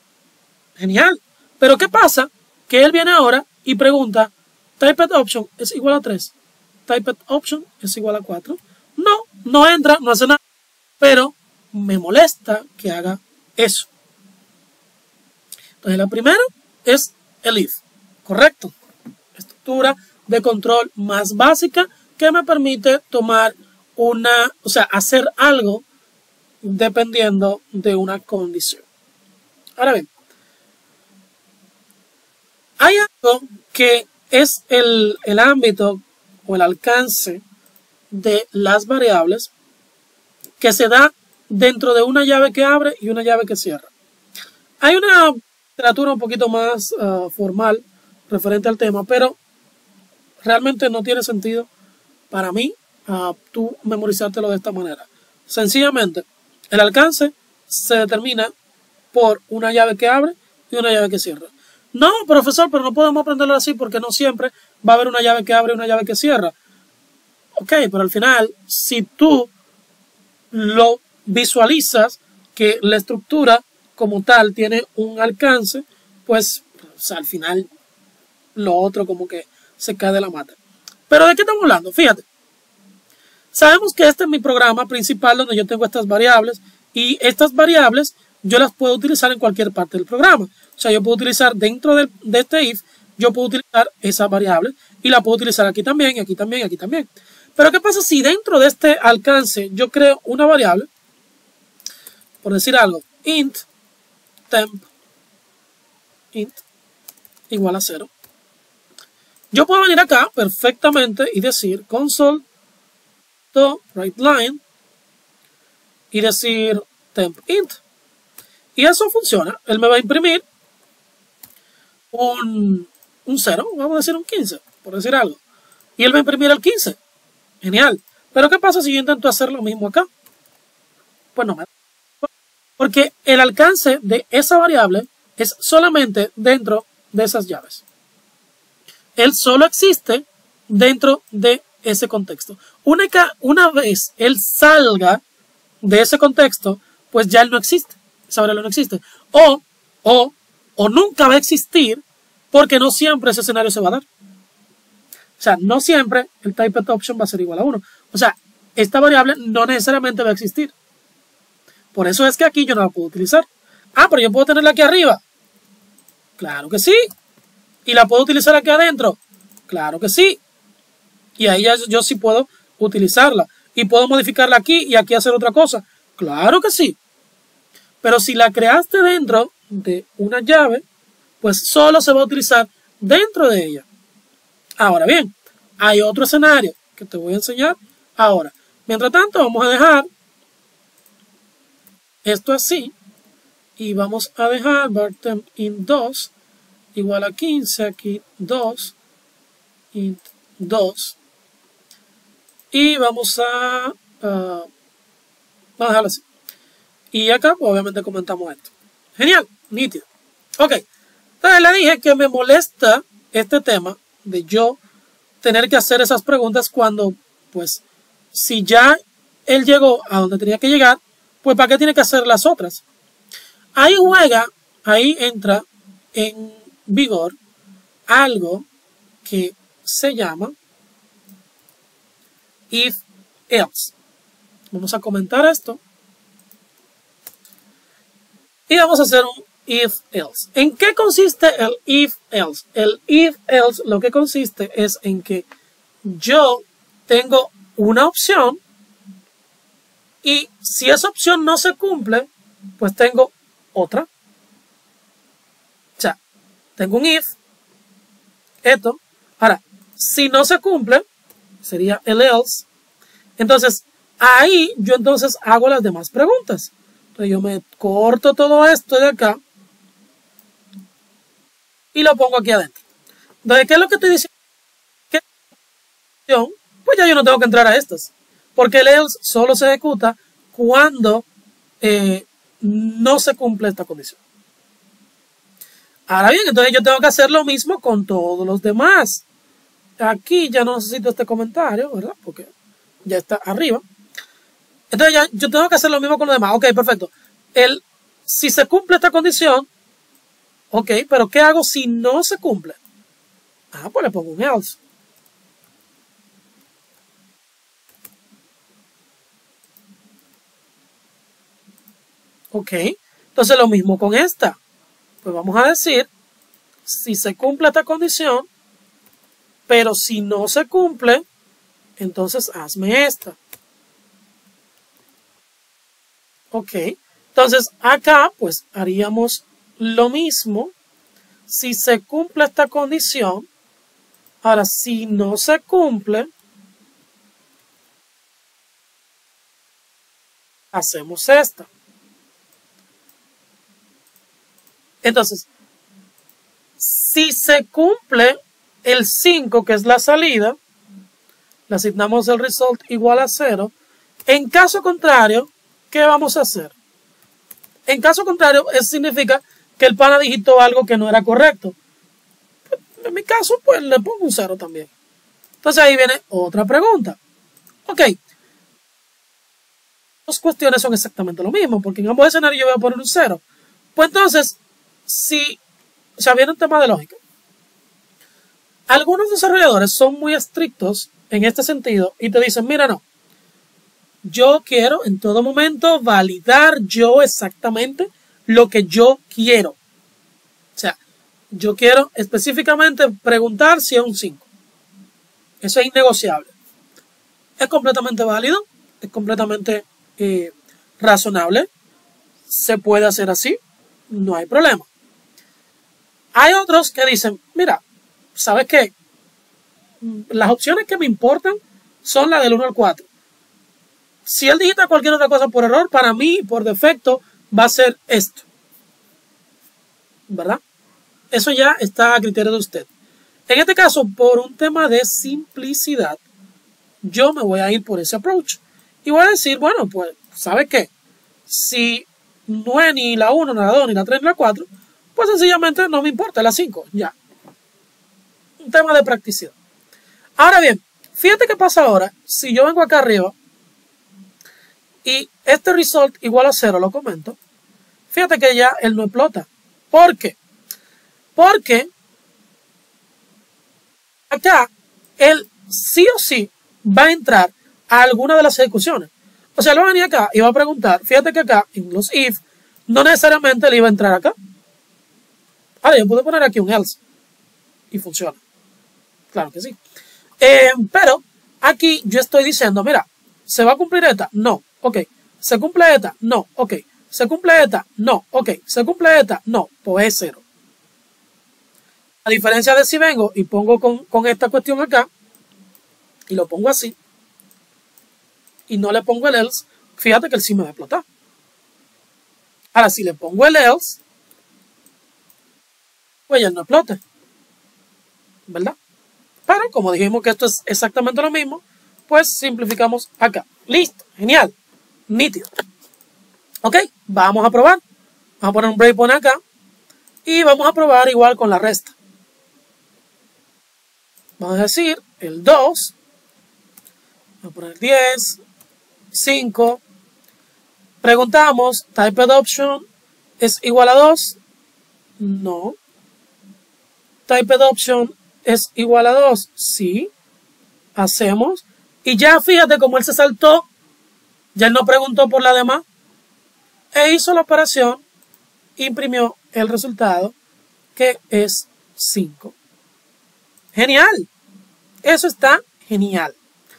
Genial. Pero ¿qué pasa? Que él viene ahora y pregunta, typed option es igual a tres. Typed option es igual a cuatro. No, no entra, no hace nada. Pero me molesta que haga eso. Entonces la primera es el if. Correcto. Estructura de control más básica que me permite tomar una, o sea, hacer algo dependiendo de una condición. Ahora bien, hay algo que es el, el ámbito o el alcance de las variables que se da dentro de una llave que abre y una llave que cierra. Hay una literatura un poquito más uh, formal referente al tema, pero realmente no tiene sentido para mí uh, tú memorizártelo de esta manera. Sencillamente, el alcance se determina por una llave que abre y una llave que cierra. No, profesor, pero no podemos aprenderlo así porque no siempre va a haber una llave que abre y una llave que cierra. Ok, pero al final, si tú lo visualizas, que la estructura como tal tiene un alcance, pues, o sea, al final lo otro como que se cae de la mata. Pero ¿de qué estamos hablando? Fíjate. Sabemos que este es mi programa principal donde yo tengo estas variables y estas variables yo las puedo utilizar en cualquier parte del programa. O sea, yo puedo utilizar dentro de, de este if, yo puedo utilizar esa variable y la puedo utilizar aquí también, y aquí también, y aquí también. Pero ¿qué pasa si dentro de este alcance yo creo una variable, por decir algo, int temp int igual a cero? Yo puedo venir acá perfectamente y decir console.writeLine y decir temp int. Y eso funciona. Él me va a imprimir un, un cero, vamos a decir un quince, por decir algo. Y él va a imprimir el quince. Genial. Pero ¿qué pasa si yo intento hacer lo mismo acá? Pues no me da. Porque el alcance de esa variable es solamente dentro de esas llaves. Él solo existe dentro de ese contexto. Una, una vez él salga de ese contexto, pues ya él no existe. Esa variable no existe. O, o, o nunca va a existir porque no siempre ese escenario se va a dar. O sea, no siempre el typed option va a ser igual a uno. O sea, esta variable no necesariamente va a existir. Por eso es que aquí yo no la puedo utilizar. Ah, pero yo puedo tenerla aquí arriba. Claro que sí. ¿Y la puedo utilizar aquí adentro? Claro que sí. Y ahí ya yo sí puedo utilizarla. Y puedo modificarla aquí y aquí hacer otra cosa. Claro que sí. Pero si la creaste dentro de una llave, pues solo se va a utilizar dentro de ella. Ahora bien, hay otro escenario que te voy a enseñar ahora. Mientras tanto, vamos a dejar esto así. Y vamos a dejar vartemp int dos igual a quince, aquí dos, int dos. Y vamos a, uh, vamos a dejarlo así. Y acá, pues, obviamente, comentamos esto. Genial, nítido. Ok, entonces le dije que me molesta este tema de yo tener que hacer esas preguntas cuando, pues, si ya él llegó a donde tenía que llegar, pues, ¿para qué tiene que hacer las otras? Ahí juega, ahí entra en vigor algo que se llama if else. Vamos a comentar esto. Y vamos a hacer un if else. ¿En qué consiste el if else? El if else lo que consiste es en que yo tengo una opción y si esa opción no se cumple, pues tengo otra. O sea, tengo un if, esto. Ahora, si no se cumple, sería el else. Entonces, ahí yo entonces hago las demás preguntas. Entonces yo me corto todo esto de acá y lo pongo aquí adentro. Entonces, ¿qué es lo que estoy diciendo? ¿Qué? Pues ya yo no tengo que entrar a estas. Porque el else solo se ejecuta cuando eh, no se cumple esta condición. Ahora bien, entonces yo tengo que hacer lo mismo con todos los demás. Aquí ya no necesito este comentario, ¿verdad? Porque ya está arriba. Entonces ya yo tengo que hacer lo mismo con los demás. Ok, perfecto. El, si se cumple esta condición, ok, pero ¿qué hago si no se cumple? Ah, pues le pongo un else. Ok, entonces lo mismo con esta. Pues vamos a decir, si se cumple esta condición, pero si no se cumple, entonces hazme esta. Ok, entonces acá pues haríamos lo mismo si se cumple esta condición. Ahora, si no se cumple, hacemos esta. Entonces, si se cumple el cinco, que es la salida, le asignamos el result igual a cero. En caso contrario, ¿qué vamos a hacer? En caso contrario, eso significa que el pana digitó algo que no era correcto. En mi caso, pues le pongo un cero también. Entonces ahí viene otra pregunta. Ok. Dos cuestiones son exactamente lo mismo, porque en ambos escenarios yo voy a poner un cero. Pues entonces, si, o sea, viene un tema de lógica. Algunos desarrolladores son muy estrictos en este sentido y te dicen, mira, no, yo quiero en todo momento validar yo exactamente lo que yo quiero. O sea, yo quiero específicamente preguntar si es un cinco. Eso es innegociable. Es completamente válido, es completamente eh, razonable. Se puede hacer así, no hay problema. Hay otros que dicen, mira, ¿sabes qué? Las opciones que me importan son las del uno al cuatro. Si él digita cualquier otra cosa por error, para mí, por defecto, va a ser esto. ¿Verdad? Eso ya está a criterio de usted. En este caso, por un tema de simplicidad, yo me voy a ir por ese approach. Y voy a decir, bueno, pues, ¿sabes qué? Si no es ni la uno, ni la dos, ni la tres, ni la cuatro, pues sencillamente no me importa, la cinco, ya. Un tema de practicidad. Ahora bien, fíjate qué pasa ahora si yo vengo acá arriba y este result igual a cero, lo comento. Fíjate que ya él no explota. ¿Por qué? Porque acá él sí o sí va a entrar a alguna de las ejecuciones. O sea, él va a venir acá y va a preguntar. Fíjate que acá en los if no necesariamente le iba a entrar acá. Ahora yo puedo poner aquí un else y funciona. Claro que sí. Eh, pero aquí yo estoy diciendo, mira, ¿se va a cumplir esta? No. Ok. ¿Se cumple esta? No. Ok. ¿Se cumple esta? No. Ok. ¿Se cumple esta? No. Pues es cero. A diferencia de si vengo y pongo con, con esta cuestión acá y lo pongo así y no le pongo el else, fíjate que él sí me va a explotar. Ahora, si le pongo el else, pues ya no explota. ¿Verdad? Pero como dijimos que esto es exactamente lo mismo, pues simplificamos acá. Listo, genial, nítido. Ok, vamos a probar. Vamos a poner un breakpoint acá y vamos a probar igual con la resta. Vamos a decir el dos, vamos a poner diez, cinco. Preguntamos, typed option es igual a dos. No. Typed option es igual a dos. Sí. Hacemos. Y ya fíjate cómo él se saltó. Ya él no preguntó por la demás. E hizo la operación. Imprimió el resultado. Que es cinco. Genial. Eso está genial.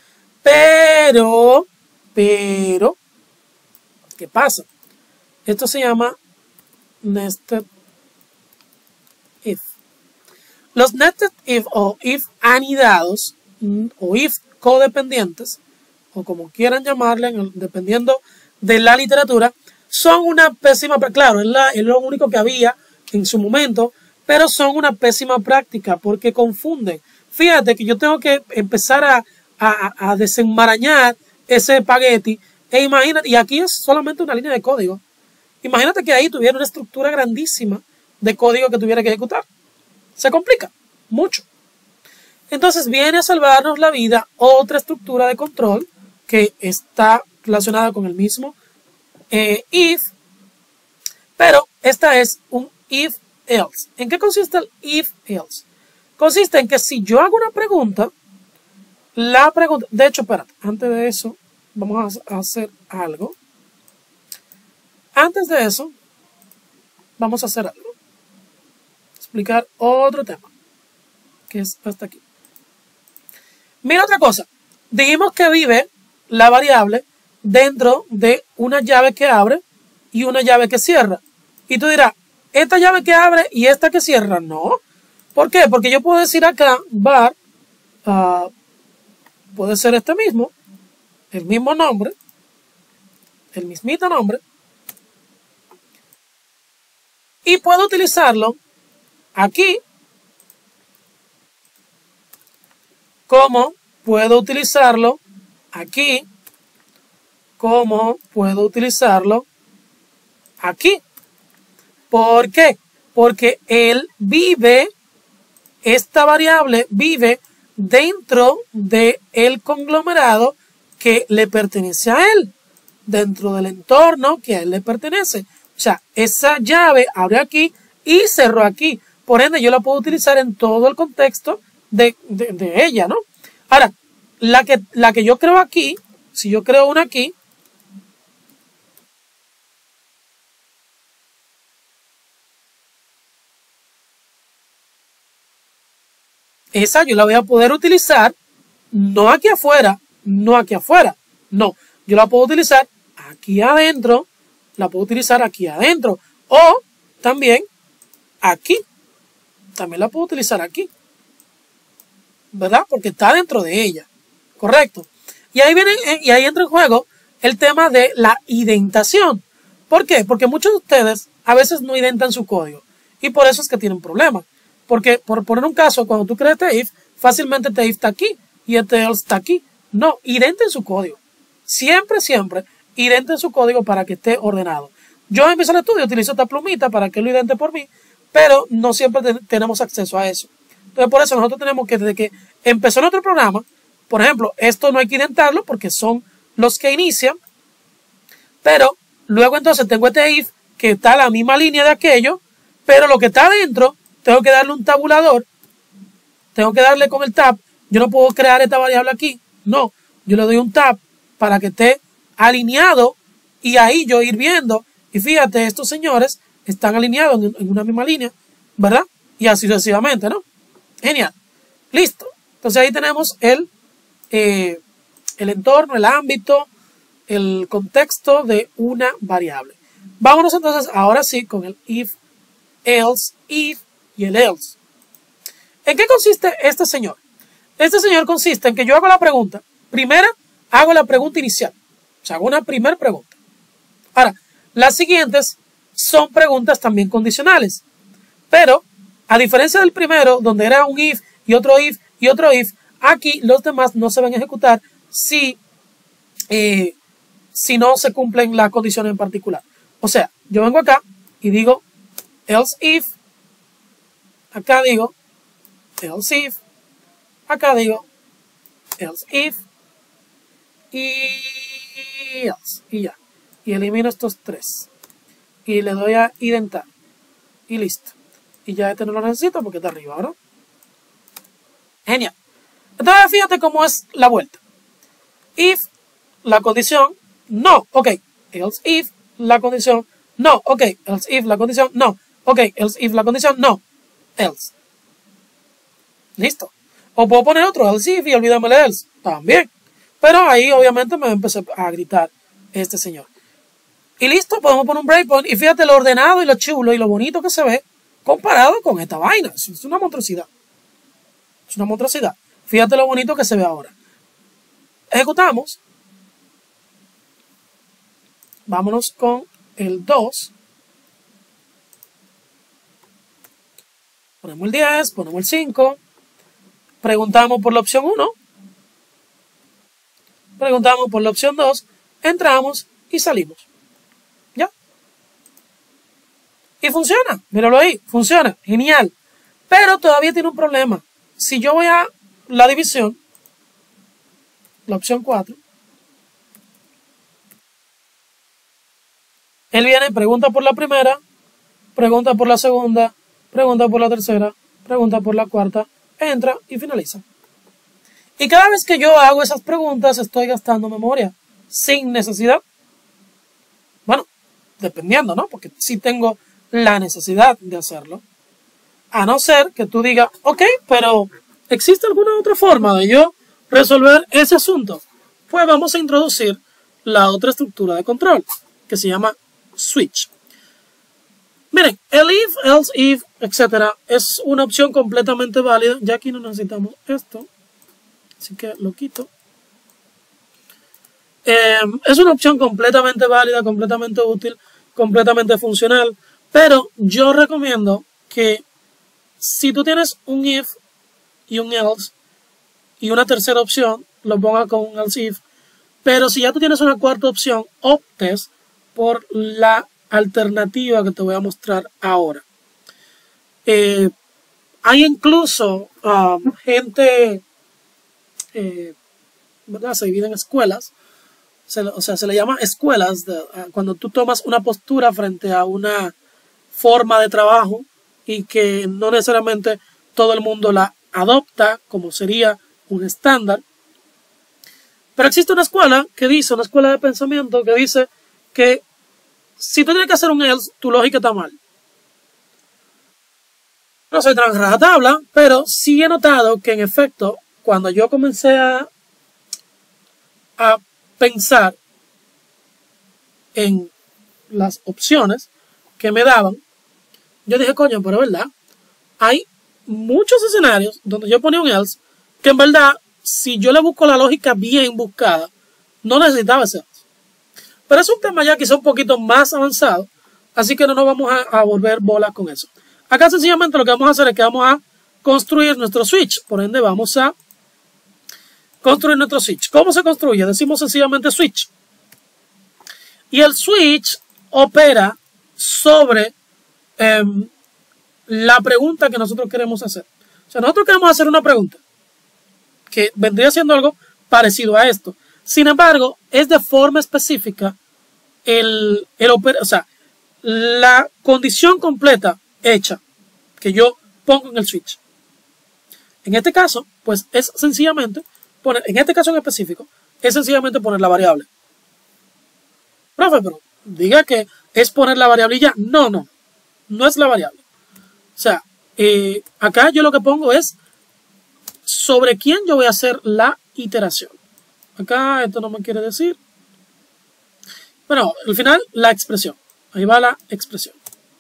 Pero. Pero. ¿Qué pasa? Esto se llama nested if. Los nested if o if anidados o if codependientes o como quieran llamarle dependiendo de la literatura son una pésima práctica. Claro, es, la, es lo único que había en su momento, pero son una pésima práctica porque confunden. Fíjate que yo tengo que empezar a, a, a desenmarañar ese espagueti e imagínate, y aquí es solamente una línea de código. Imagínate que ahí tuviera una estructura grandísima de código que tuviera que ejecutar. Se complica mucho. Entonces viene a salvarnos la vida otra estructura de control que está relacionada con el mismo eh, if, pero esta es un if else. ¿En qué consiste el if else? Consiste en que si yo hago una pregunta, la pregunta, de hecho, espérate, antes de eso, vamos a hacer algo. Antes de eso, vamos a hacer algo. Explicar otro tema, que es hasta aquí. Mira otra cosa. Dijimos que vive la variable dentro de una llave que abre y una llave que cierra. Y tú dirás, ¿esta llave que abre y esta que cierra? No. ¿Por qué? Porque yo puedo decir acá, var, uh, puede ser este mismo, el mismo nombre, el mismito nombre, y puedo utilizarlo aquí, como puedo utilizarlo aquí, como puedo utilizarlo aquí. ¿Por qué? Porque él vive, esta variable vive dentro del conglomerado que le pertenece a él, dentro del entorno que a él le pertenece. O sea, esa llave abre aquí y cerró aquí. Por ende, yo la puedo utilizar en todo el contexto de, de, de ella, ¿no? Ahora, la que, la que yo creo aquí, si yo creo una aquí, esa yo la voy a poder utilizar no aquí afuera, no aquí afuera, no, yo la puedo utilizar aquí adentro, la puedo utilizar aquí adentro, o también aquí, también la puedo utilizar aquí, ¿verdad? Porque está dentro de ella, correcto. Y ahí viene, y ahí entra en juego el tema de la identación. ¿Por qué? Porque muchos de ustedes a veces no identan su código, y por eso es que tienen problemas. Porque, por poner un caso, cuando tú creas este if, fácilmente este if está aquí y este else está aquí. No, identen su código. Siempre, siempre, identen su código para que esté ordenado. Yo en Visual Studio utilizo esta plumita para que lo idente por mí, pero no siempre te tenemos acceso a eso. Entonces, por eso nosotros tenemos que, desde que empezó nuestro programa, por ejemplo, esto no hay que identarlo porque son los que inician, pero luego entonces tengo este if que está en la misma línea de aquello, pero lo que está adentro, tengo que darle un tabulador, tengo que darle con el tab, yo no puedo crear esta variable aquí, no, yo le doy un tab para que esté alineado y ahí yo ir viendo, y fíjate, estos señores están alineados en, en una misma línea, ¿verdad? Y así sucesivamente, ¿no? Genial, listo. Entonces ahí tenemos el, eh, el entorno, el ámbito, el contexto de una variable. Vámonos entonces ahora sí con el if, else, if, y el else. ¿En qué consiste este señor? Este señor consiste en que yo hago la pregunta. Primero, hago la pregunta inicial. O sea, hago una primera pregunta. Ahora, las siguientes son preguntas también condicionales. Pero, a diferencia del primero, donde era un if y otro if y otro if, aquí los demás no se van a ejecutar si, eh, si no se cumplen las condiciones en particular. O sea, yo vengo acá y digo else if. Acá digo else if, acá digo else if y else, y ya. Y elimino estos tres. Y le doy a identar. Y listo. Y ya este no lo necesito porque está arriba, ¿no? Genial. Entonces fíjate cómo es la vuelta. If, la condición, no. Ok. Else if, la condición, no. Ok. Else if, la condición, no. Ok. Else if, la condición, no. Else. Listo. O puedo poner otro else if y olvidarme de else. También. Pero ahí obviamente me empecé a gritar este señor. Y listo, podemos poner un breakpoint. Y fíjate lo ordenado y lo chulo y lo bonito que se ve comparado con esta vaina. Es una monstruosidad. Es una monstruosidad. Fíjate lo bonito que se ve ahora. Ejecutamos. Vámonos con el dos. Ponemos el diez, ponemos el cinco, preguntamos por la opción uno, preguntamos por la opción dos, entramos y salimos. ¿Ya? Y funciona, míralo ahí, funciona, genial. Pero todavía tiene un problema. Si yo voy a la división, la opción cuatro, él viene, pregunta por la primera, pregunta por la segunda, pregunta por la tercera, pregunta por la cuarta, entra y finaliza. Y cada vez que yo hago esas preguntas estoy gastando memoria sin necesidad. Bueno, dependiendo, ¿no? Porque sí tengo la necesidad de hacerlo. A no ser que tú digas, ok, pero ¿existe alguna otra forma de yo resolver ese asunto? Pues vamos a introducir la otra estructura de control, que se llama switch. Miren, el if, else, if, etcétera es una opción completamente válida. Ya aquí no necesitamos esto, así que lo quito. Eh, es una opción completamente válida, completamente útil, completamente funcional, pero yo recomiendo que si tú tienes un if y un else y una tercera opción, lo pongas con un else if, pero si ya tú tienes una cuarta opción, optes por la alternativa que te voy a mostrar ahora. Eh, hay incluso uh, gente, eh, ¿verdad? Se divide en escuelas, se, o sea, se le llama escuelas de, uh, cuando tú tomas una postura frente a una forma de trabajo y que no necesariamente todo el mundo la adopta como sería un estándar. Pero existe una escuela que dice, una escuela de pensamiento que dice que si tú tienes que hacer un else, tu lógica está mal. No soy tan rajatabla, pero sí he notado que en efecto, cuando yo comencé a, a pensar en las opciones que me daban, yo dije, coño, pero es verdad, hay muchos escenarios donde yo ponía un else que en verdad, si yo le busco la lógica bien buscada, no necesitaba ese else. Pero es un tema ya quizá un poquito más avanzado, así que no nos vamos a, a volver bolas con eso. Acá sencillamente lo que vamos a hacer es que vamos a construir nuestro switch, por ende vamos a construir nuestro switch. ¿Cómo se construye? Decimos sencillamente switch. Y el switch opera sobre eh, la pregunta que nosotros queremos hacer. O sea, nosotros queremos hacer una pregunta que vendría siendo algo parecido a esto. Sin embargo, es de forma específica el, el o sea, la condición completa hecha que yo pongo en el switch. En este caso, pues es sencillamente poner, en este caso en específico, es sencillamente poner la variable. Profe, pero diga que es poner la variable y ya. No, no, no es la variable. O sea, eh, acá yo lo que pongo es sobre quién yo voy a hacer la iteración. Acá esto no me quiere decir. Bueno, al final la expresión. Ahí va la expresión.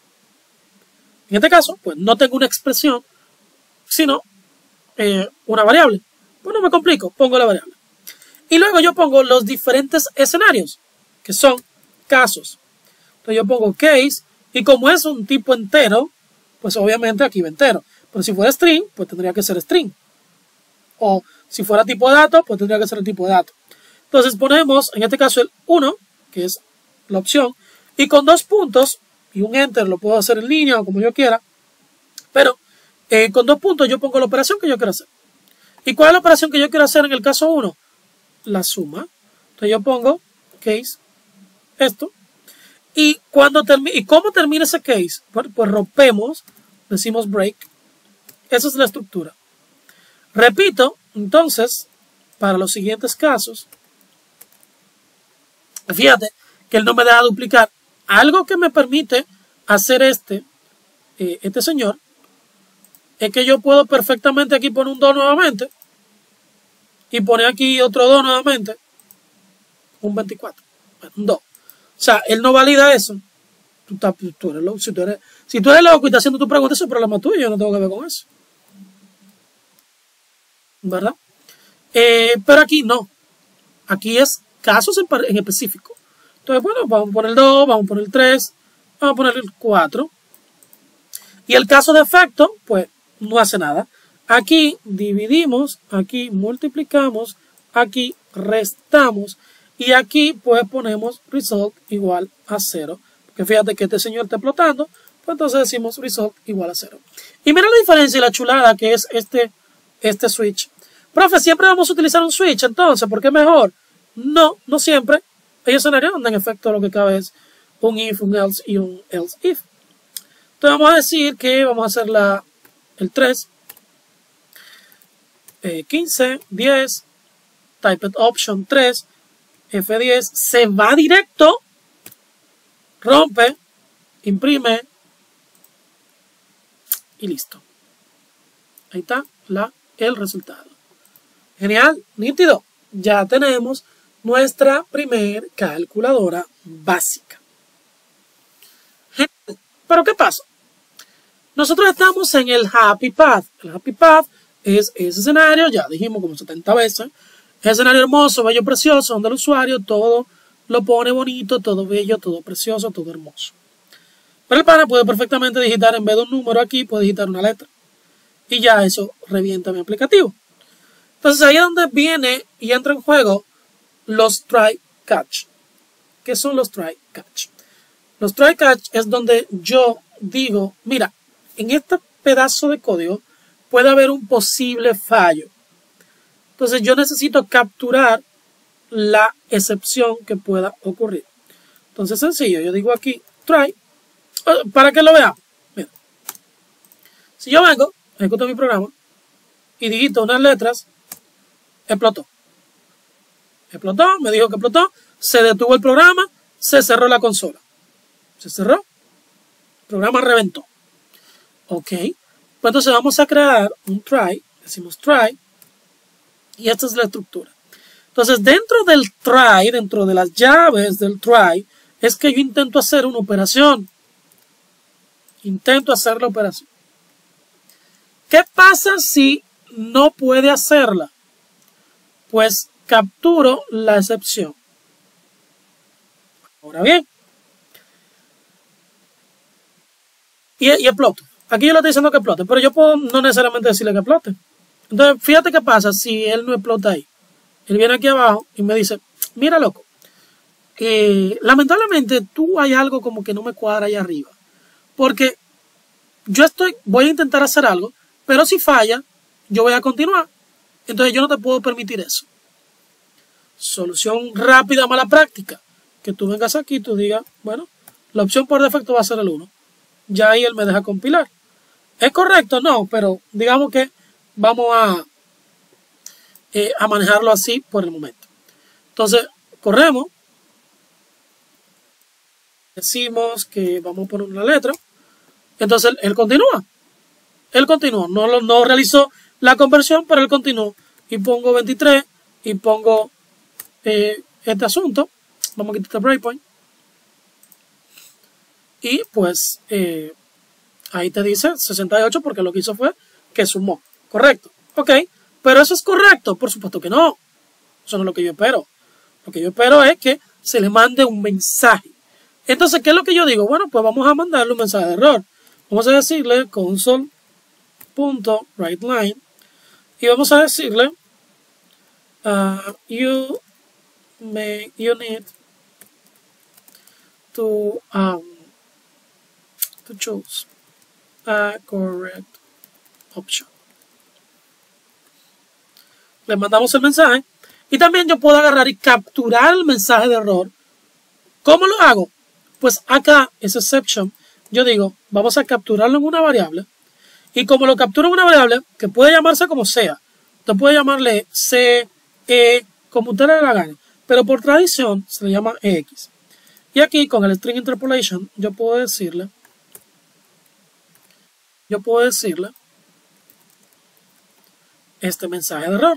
En este caso, pues no tengo una expresión, sino eh, una variable. Pues no me complico, pongo la variable. Y luego yo pongo los diferentes escenarios, que son casos. Entonces yo pongo case, y como es un tipo entero, pues obviamente aquí va entero. Pero si fuera string, pues tendría que ser string. O si fuera tipo de dato, pues tendría que ser el tipo de dato. Entonces ponemos, en este caso, el uno, que es la opción, y con dos puntos, y un enter lo puedo hacer en línea o como yo quiera, pero eh, con dos puntos yo pongo la operación que yo quiero hacer. ¿Y cuál es la operación que yo quiero hacer en el caso uno? La suma. Entonces yo pongo case, esto, y cuando termine, ¿y cómo termina ese case? Pues, pues rompemos, decimos break, esa es la estructura. Repito, entonces, para los siguientes casos, fíjate que él no me deja duplicar. Algo que me permite hacer este, eh, este señor, es que yo puedo perfectamente aquí poner un dos nuevamente, y poner aquí otro dos nuevamente, un veinticuatro, bueno, un dos. O sea, él no valida eso. Tú, estás, tú eres loco. Si tú eres, si tú eres loco y estás haciendo tu pregunta, ese es el problema tuyo, yo no tengo que ver con eso. ¿Verdad? Eh, pero aquí no. Aquí es casos en, en específico. Entonces, bueno, vamos a poner el dos, vamos a poner el tres, vamos a poner el cuatro. Y el caso de efecto, pues, no hace nada. Aquí dividimos, aquí multiplicamos, aquí restamos. Y aquí, pues, ponemos result igual a cero. Porque fíjate que este señor está explotando, pues entonces decimos result igual a cero. Y mira la diferencia y la chulada que es este, este switch. Profe, siempre vamos a utilizar un switch, entonces, ¿por qué mejor? No, no siempre. Hay escenarios donde en efecto lo que cabe es un if, un else y un else if. Entonces vamos a decir que vamos a hacer la, el tres, eh, quince, diez, typed option tres, F diez, se va directo, rompe, imprime y listo. Ahí está la, el resultado. Genial, nítido. Ya tenemos nuestra primer calculadora básica. Pero ¿qué pasa? Nosotros estamos en el Happy Path. El Happy Path es ese escenario, ya dijimos como setenta veces, ese escenario hermoso, bello, precioso, donde el usuario todo lo pone bonito, todo bello, todo precioso, todo hermoso. Pero el pana puede perfectamente digitar, en vez de un número aquí, puede digitar una letra. Y ya eso revienta mi aplicativo. Entonces ahí es donde viene y entra en juego los try catch. ¿Qué son los try catch? Los try catch es donde yo digo, mira, en este pedazo de código puede haber un posible fallo. Entonces yo necesito capturar la excepción que pueda ocurrir. Entonces sencillo, yo digo aquí try, para que lo veamos. Mira, si yo vengo, ejecuto mi programa y digito unas letras, explotó. Explotó, me dijo que explotó, se detuvo el programa, se cerró la consola. Se cerró, el programa reventó. Ok, pues entonces vamos a crear un try, decimos try, y esta es la estructura. Entonces dentro del try, dentro de las llaves del try, es que yo intento hacer una operación. Intento hacer la operación. ¿Qué pasa si no puede hacerla? Pues capturo la excepción. Ahora bien, y, y exploto. Aquí yo le estoy diciendo que explote, pero yo puedo no necesariamente decirle que explote. Entonces, fíjate qué pasa si él no explota ahí. Él viene aquí abajo y me dice, mira loco, eh, lamentablemente tú hay algo como que no me cuadra ahí arriba. Porque yo estoy, voy a intentar hacer algo, pero si falla, yo voy a continuar. Entonces yo no te puedo permitir eso. Solución rápida, mala práctica. Que tú vengas aquí y tú digas, bueno, la opción por defecto va a ser el uno. Ya ahí él me deja compilar. ¿Es correcto? No, pero digamos que vamos a, eh, a manejarlo así por el momento. Entonces, corremos. Decimos que vamos a poner una letra. Entonces, él, él continúa. Él continúa. No, lo, no realizó la conversión, pero él continuó. Y pongo veintitrés y pongo eh, este asunto. Vamos a quitar este breakpoint. Y pues eh, ahí te dice sesenta y ocho porque lo que hizo fue que sumó. Correcto. Ok. Pero eso es correcto. Por supuesto que no. Eso no es lo que yo espero. Lo que yo espero es que se le mande un mensaje. Entonces, ¿qué es lo que yo digo? Bueno, pues vamos a mandarle un mensaje de error. Vamos a decirle console.writeLine y vamos a decirle uh, you may you need to um, to choose a correct option. Le mandamos el mensaje y también yo puedo agarrar y capturar el mensaje de error. ¿Cómo lo hago? Pues acá, ese exception, yo digo, vamos a capturarlo en una variable. Y como lo capturo en una variable, que puede llamarse como sea. Usted puede llamarle C, E, como usted le dé la gana. Pero por tradición se le llama X. Y aquí con el string interpolation, yo puedo decirle, yo puedo decirle este mensaje de error.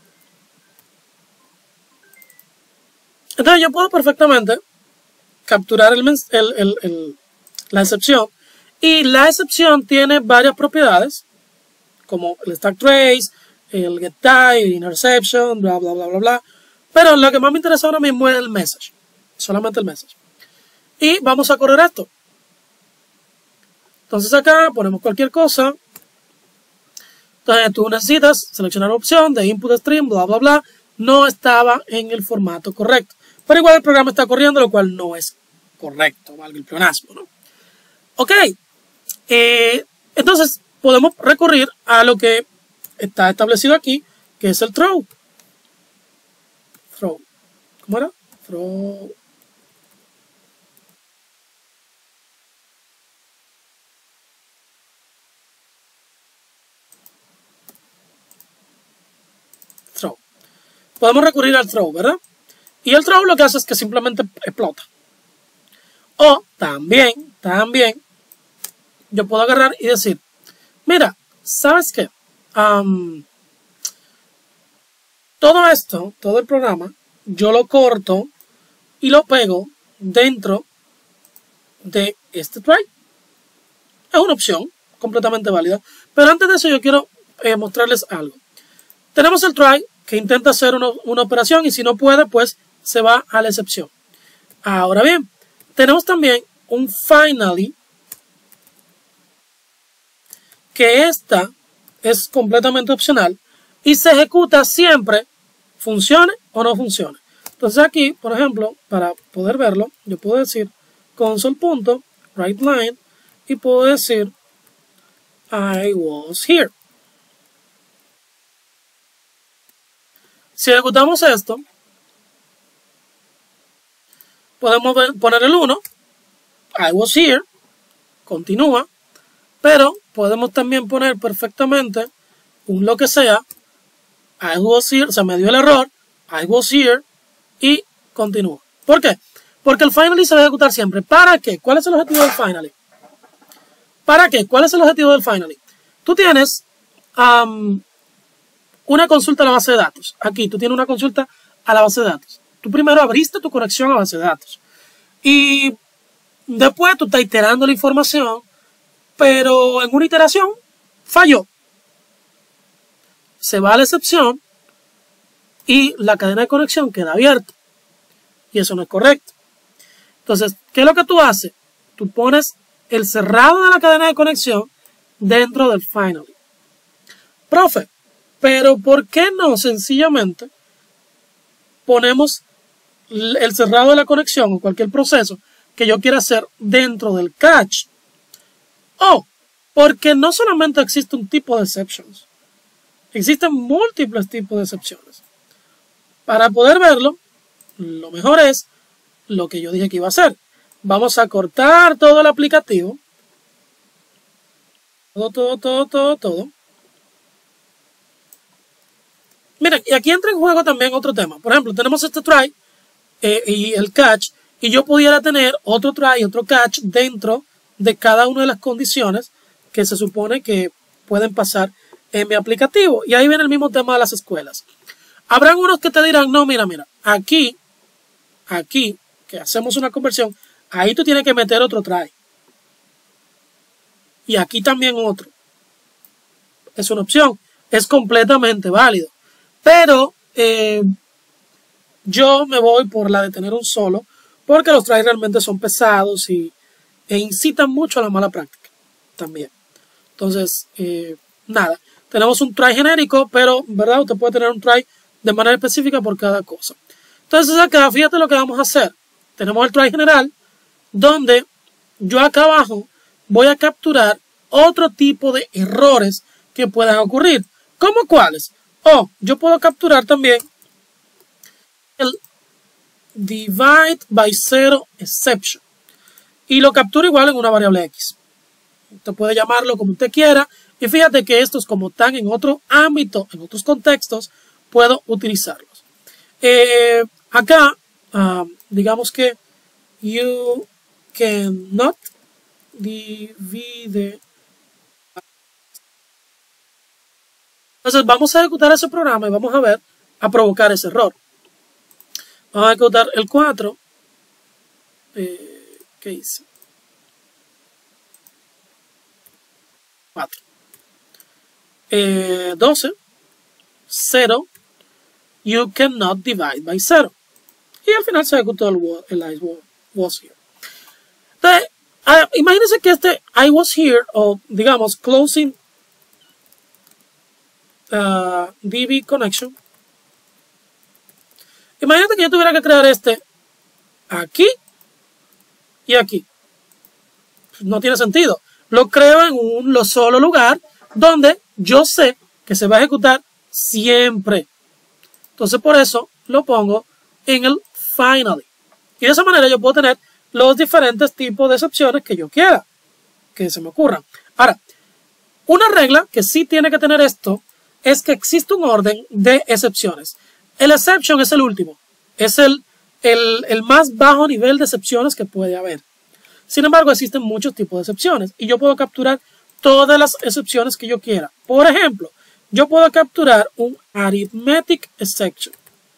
Entonces yo puedo perfectamente capturar el, el, el, el, la excepción. Y la excepción tiene varias propiedades, como el stack trace, el get type, interception, bla, bla, bla, bla, bla. Pero lo que más me interesa ahora mismo es el message. Solamente el message. Y vamos a correr esto. Entonces acá ponemos cualquier cosa. Entonces tú necesitas seleccionar una opción de input stream, bla, bla, bla. No estaba en el formato correcto. Pero igual el programa está corriendo, lo cual no es correcto, valga el pleonasmo, ¿no? Ok. Eh, entonces podemos recurrir a lo que está establecido aquí, que es el throw. Throw. ¿Cómo era? Throw. Throw. Podemos recurrir al throw, ¿verdad? Y el throw lo que hace es que simplemente explota. O también, también, yo puedo agarrar y decir, mira, ¿sabes qué? Um, todo esto, todo el programa, yo lo corto y lo pego dentro de este try. Es una opción completamente válida. Pero antes de eso yo quiero eh, mostrarles algo. Tenemos el try que intenta hacer una, una operación y si no puede, pues se va a la excepción. Ahora bien, tenemos también un finally, que esta es completamente opcional y se ejecuta siempre, funcione o no funcione. Entonces aquí, por ejemplo, para poder verlo, yo puedo decir console.writeLine y puedo decir I was here. Si ejecutamos esto, podemos ver, poner el uno, I was here, continúa, pero podemos también poner perfectamente un lo que sea, I was here, o sea, me dio el error, I was here, y continúa. ¿Por qué? Porque el finally se va a ejecutar siempre. ¿Para qué? ¿Cuál es el objetivo del finally? ¿Para qué? ¿Cuál es el objetivo del finally? Tú tienes um, una consulta a la base de datos. Aquí tú tienes una consulta a la base de datos. Tú primero abriste tu conexión a base de datos. Y después tú estás iterando la información, pero en una iteración falló. Se va a la excepción y la cadena de conexión queda abierta. Y eso no es correcto. Entonces, ¿qué es lo que tú haces? Tú pones el cerrado de la cadena de conexión dentro del finally. Profe, pero ¿por qué no sencillamente ponemos el cerrado de la conexión o cualquier proceso que yo quiera hacer dentro del catch? Oh, porque no solamente existe un tipo de exceptions, existen múltiples tipos de excepciones. Para poder verlo, lo mejor es lo que yo dije que iba a hacer. Vamos a cortar todo el aplicativo. Todo, todo, todo, todo, todo. Miren, y aquí entra en juego también otro tema. Por ejemplo, tenemos este try eh, y el catch. Y yo pudiera tener otro try y otro catch dentro de cada una de las condiciones que se supone que pueden pasar en mi aplicativo. Y ahí viene el mismo tema de las escuelas. Habrán unos que te dirán, no, mira, mira, aquí, aquí, que hacemos una conversión, ahí tú tienes que meter otro try. Y aquí también otro. Es una opción. Es completamente válido. Pero eh, yo me voy por la de tener un solo, porque los tries realmente son pesados y, e incitan mucho a la mala práctica también. Entonces, eh, nada. Tenemos un try genérico, pero, ¿verdad? Usted puede tener un try de manera específica por cada cosa. Entonces acá, fíjate lo que vamos a hacer. Tenemos el try general, donde yo acá abajo voy a capturar otro tipo de errores que puedan ocurrir. ¿Cómo cuáles? Oh, yo puedo capturar también el divide by zero exception. Y lo capturo igual en una variable X. Usted puede llamarlo como usted quiera. Y fíjate que estos, como están en otro ámbito, en otros contextos, puedo utilizarlos. Eh, acá, uh, digamos que you cannot divide. Entonces vamos a ejecutar ese programa y vamos a ver, a provocar ese error. Vamos a ejecutar el cuatro. Eh, ¿Qué hice? cuatro. Eh, doce. cero. You cannot divide by zero. Y al final se ejecutó el, el I was here. Entonces, uh, imagínense que este I was here, o digamos, closing uh, D B connection. Imagínate que yo tuviera que crear este aquí y aquí. No tiene sentido. Lo creo en un solo lugar donde yo sé que se va a ejecutar siempre. Entonces por eso lo pongo en el finally. Y de esa manera yo puedo tener los diferentes tipos de excepciones que yo quiera, que se me ocurran. Ahora, una regla que sí tiene que tener esto es que existe un orden de excepciones. El exception es el último. Es el, el, el más bajo nivel de excepciones que puede haber. Sin embargo, existen muchos tipos de excepciones. Y yo puedo capturar todas las excepciones que yo quiera. Por ejemplo, yo puedo capturar un arithmetic exception.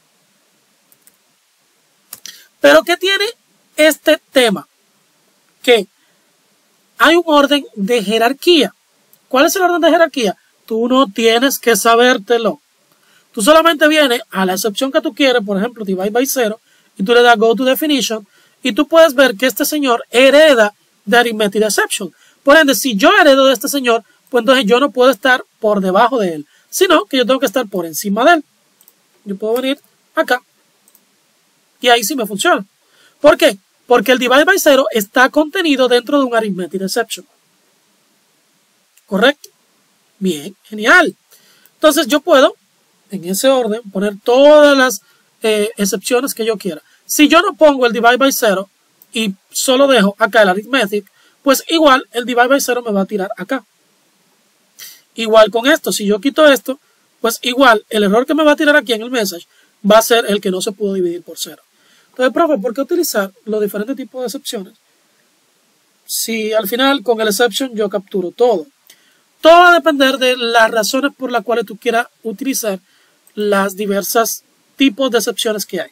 Pero ¿qué tiene este tema? Que hay un orden de jerarquía. ¿Cuál es el orden de jerarquía? Tú no tienes que sabértelo. Tú solamente vienes a la excepción que tú quieres, por ejemplo, divide by zero, y tú le das go to definition, y tú puedes ver que este señor hereda de arithmetic exception. Por ende, si yo heredo de este señor, pues entonces yo no puedo estar por debajo de él, sino que yo tengo que estar por encima de él. Yo puedo venir acá, y ahí sí me funciona. ¿Por qué? Porque el divide by zero está contenido dentro de un arithmetic exception. ¿Correcto? Bien, genial. Entonces yo puedo, en ese orden, poner todas las eh, excepciones que yo quiera. Si yo no pongo el divide by zero y solo dejo acá el arithmetic, pues igual el divide by zero me va a tirar acá. Igual con esto, si yo quito esto, pues igual el error que me va a tirar aquí en el message va a ser el que no se pudo dividir por cero. Entonces, profe, ¿por qué utilizar los diferentes tipos de excepciones? Si al final con el exception yo capturo todo. Todo va a depender de las razones por las cuales tú quieras utilizar las diversas tipos de excepciones que hay.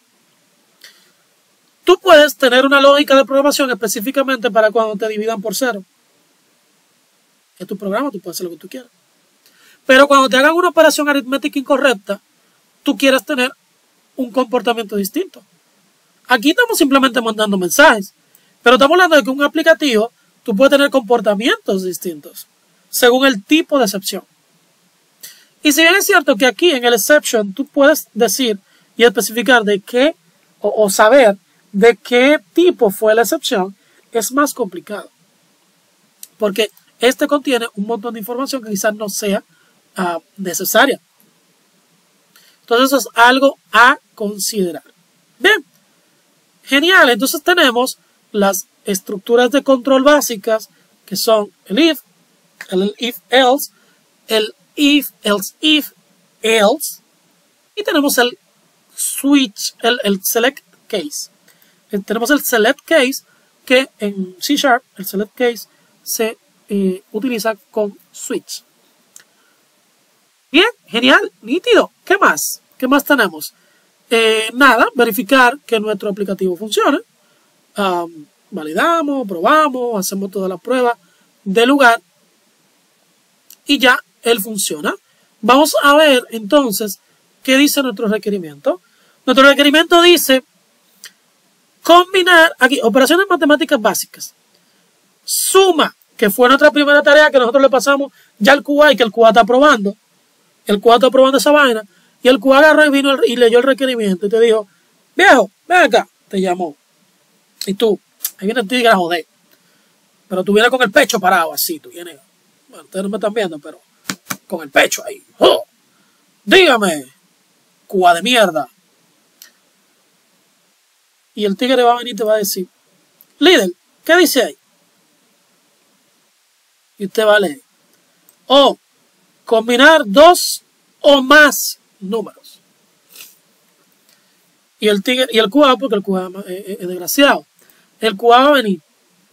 Tú puedes tener una lógica de programación específicamente para cuando te dividan por cero. En tu programa tú puedes hacer lo que tú quieras. Pero cuando te hagan una operación aritmética incorrecta, tú quieres tener un comportamiento distinto. Aquí estamos simplemente mandando mensajes, pero estamos hablando de que un aplicativo tú puedes tener comportamientos distintos según el tipo de excepción. Y si bien es cierto que aquí en el exception tú puedes decir y especificar de qué o, o saber de qué tipo fue la excepción, es más complicado. Porque este contiene un montón de información que quizás no sea uh, necesaria. Entonces eso es algo a considerar. Bien, genial. Entonces tenemos las estructuras de control básicas que son el if, el if else, el if else if else y tenemos el switch, el, el select case. Tenemos el select case que en C Sharp, el select case se eh, utiliza con switch. Bien, genial, nítido. ¿Qué más? ¿Qué más tenemos? Eh, nada, verificar que nuestro aplicativo funcione. Um, validamos, probamos, hacemos todas las pruebas del lugar y ya él funciona. Vamos a ver entonces qué dice nuestro requerimiento. Nuestro requerimiento dice combinar, aquí, operaciones matemáticas básicas. Suma, que fue nuestra primera tarea que nosotros le pasamos ya al Q A y que el Q A está probando. El Q A está probando esa vaina. Y el Q A agarró y vino y leyó el requerimiento y te dijo, viejo, ven acá, te llamó. Y tú, ahí viene el tigre a joder. Pero tú vienes con el pecho parado así, tú vienes, bueno, ustedes no me están viendo, pero con el pecho ahí. ¡Oh! Dígame, Q A de mierda. Y el tigre va a venir y te va a decir, líder, ¿qué dice ahí? Y usted va a leer, oh, combinar dos o más números. Y el tigre, y el Q A, porque el Q A es, es, es desgraciado, el Q A va a venir.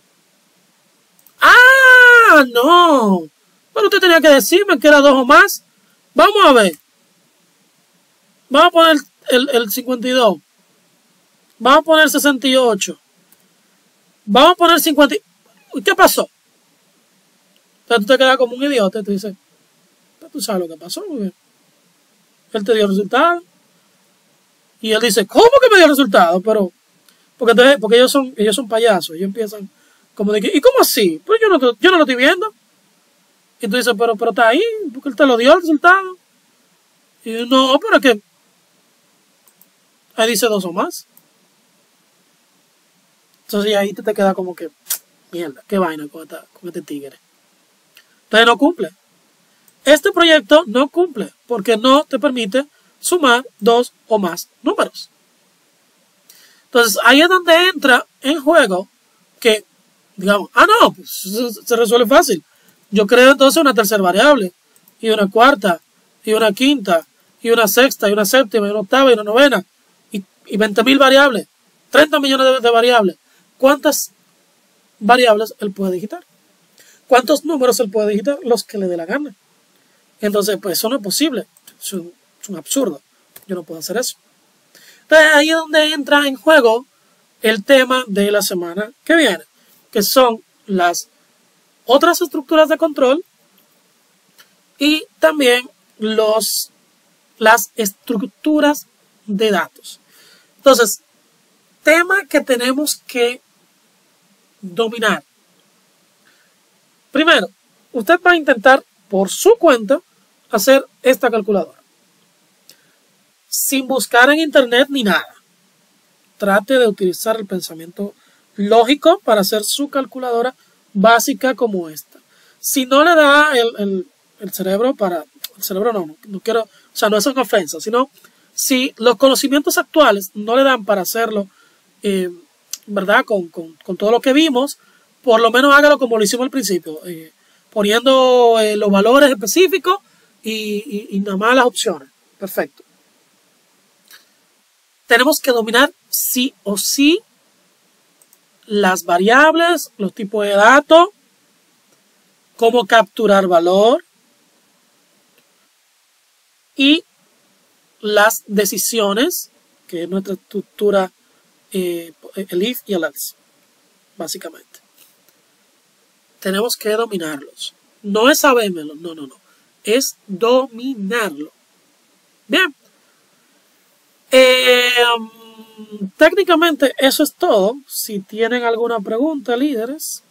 ¡Ah! No. Pero usted tenía que decirme que era dos o más. Vamos a ver. Vamos a poner el, el cincuenta y dos. Vamos a poner sesenta y ocho. Vamos a poner cincuenta. ¿Qué pasó? Entonces tú te quedas como un idiota y tú dices, tú sabes lo que pasó. Porque él te dio el resultado. Y él dice, ¿cómo que me dio el resultado? Pero, porque, entonces, porque ellos son ellos son payasos. Ellos empiezan como de que, ¿y cómo así? Pero yo no, yo no lo estoy viendo. Y tú dices, pero, pero está ahí, porque él te lo dio el resultado. Y no, pero es que ahí dice dos o más. Entonces ahí te, te queda como que, mierda, qué vaina con, esta, con este tigre. Entonces no cumple. Este proyecto no cumple porque no te permite sumar dos o más números. Entonces ahí es donde entra en juego que, digamos, ah no, pues se resuelve fácil. Yo creo entonces una tercera variable, y una cuarta, y una quinta, y una sexta, y una séptima, y una octava, y una novena, y, y veinte mil variables, treinta millones de, de variables. ¿Cuántas variables él puede digitar? ¿Cuántos números él puede digitar? Los que le dé la gana. Entonces, pues eso no es posible. Es un, es un absurdo. Yo no puedo hacer eso. Entonces, ahí es donde entra en juego el tema de la semana que viene, que son las otras estructuras de control y también los, las estructuras de datos. Entonces, tema que tenemos que dominar. Primero, usted va a intentar por su cuenta hacer esta calculadora. Sin buscar en internet ni nada. Trate de utilizar el pensamiento lógico para hacer su calculadora básica como esta. Si no le da el, el, el cerebro para... El cerebro no, no, no quiero... O sea, no es una ofensa, sino si los conocimientos actuales no le dan para hacerlo, eh, ¿verdad? Con, con, con todo lo que vimos, por lo menos hágalo como lo hicimos al principio, eh, poniendo eh, los valores específicos y, y, y nada más las opciones. Perfecto. Tenemos que dominar sí o sí las variables, los tipos de datos, cómo capturar valor y las decisiones, que es nuestra estructura, eh, el if y el else, básicamente. Tenemos que dominarlos. No es sabérmelo, no, no, no. Es dominarlo. Bien. Eh, um, técnicamente eso es todo. Si tienen alguna pregunta, líderes.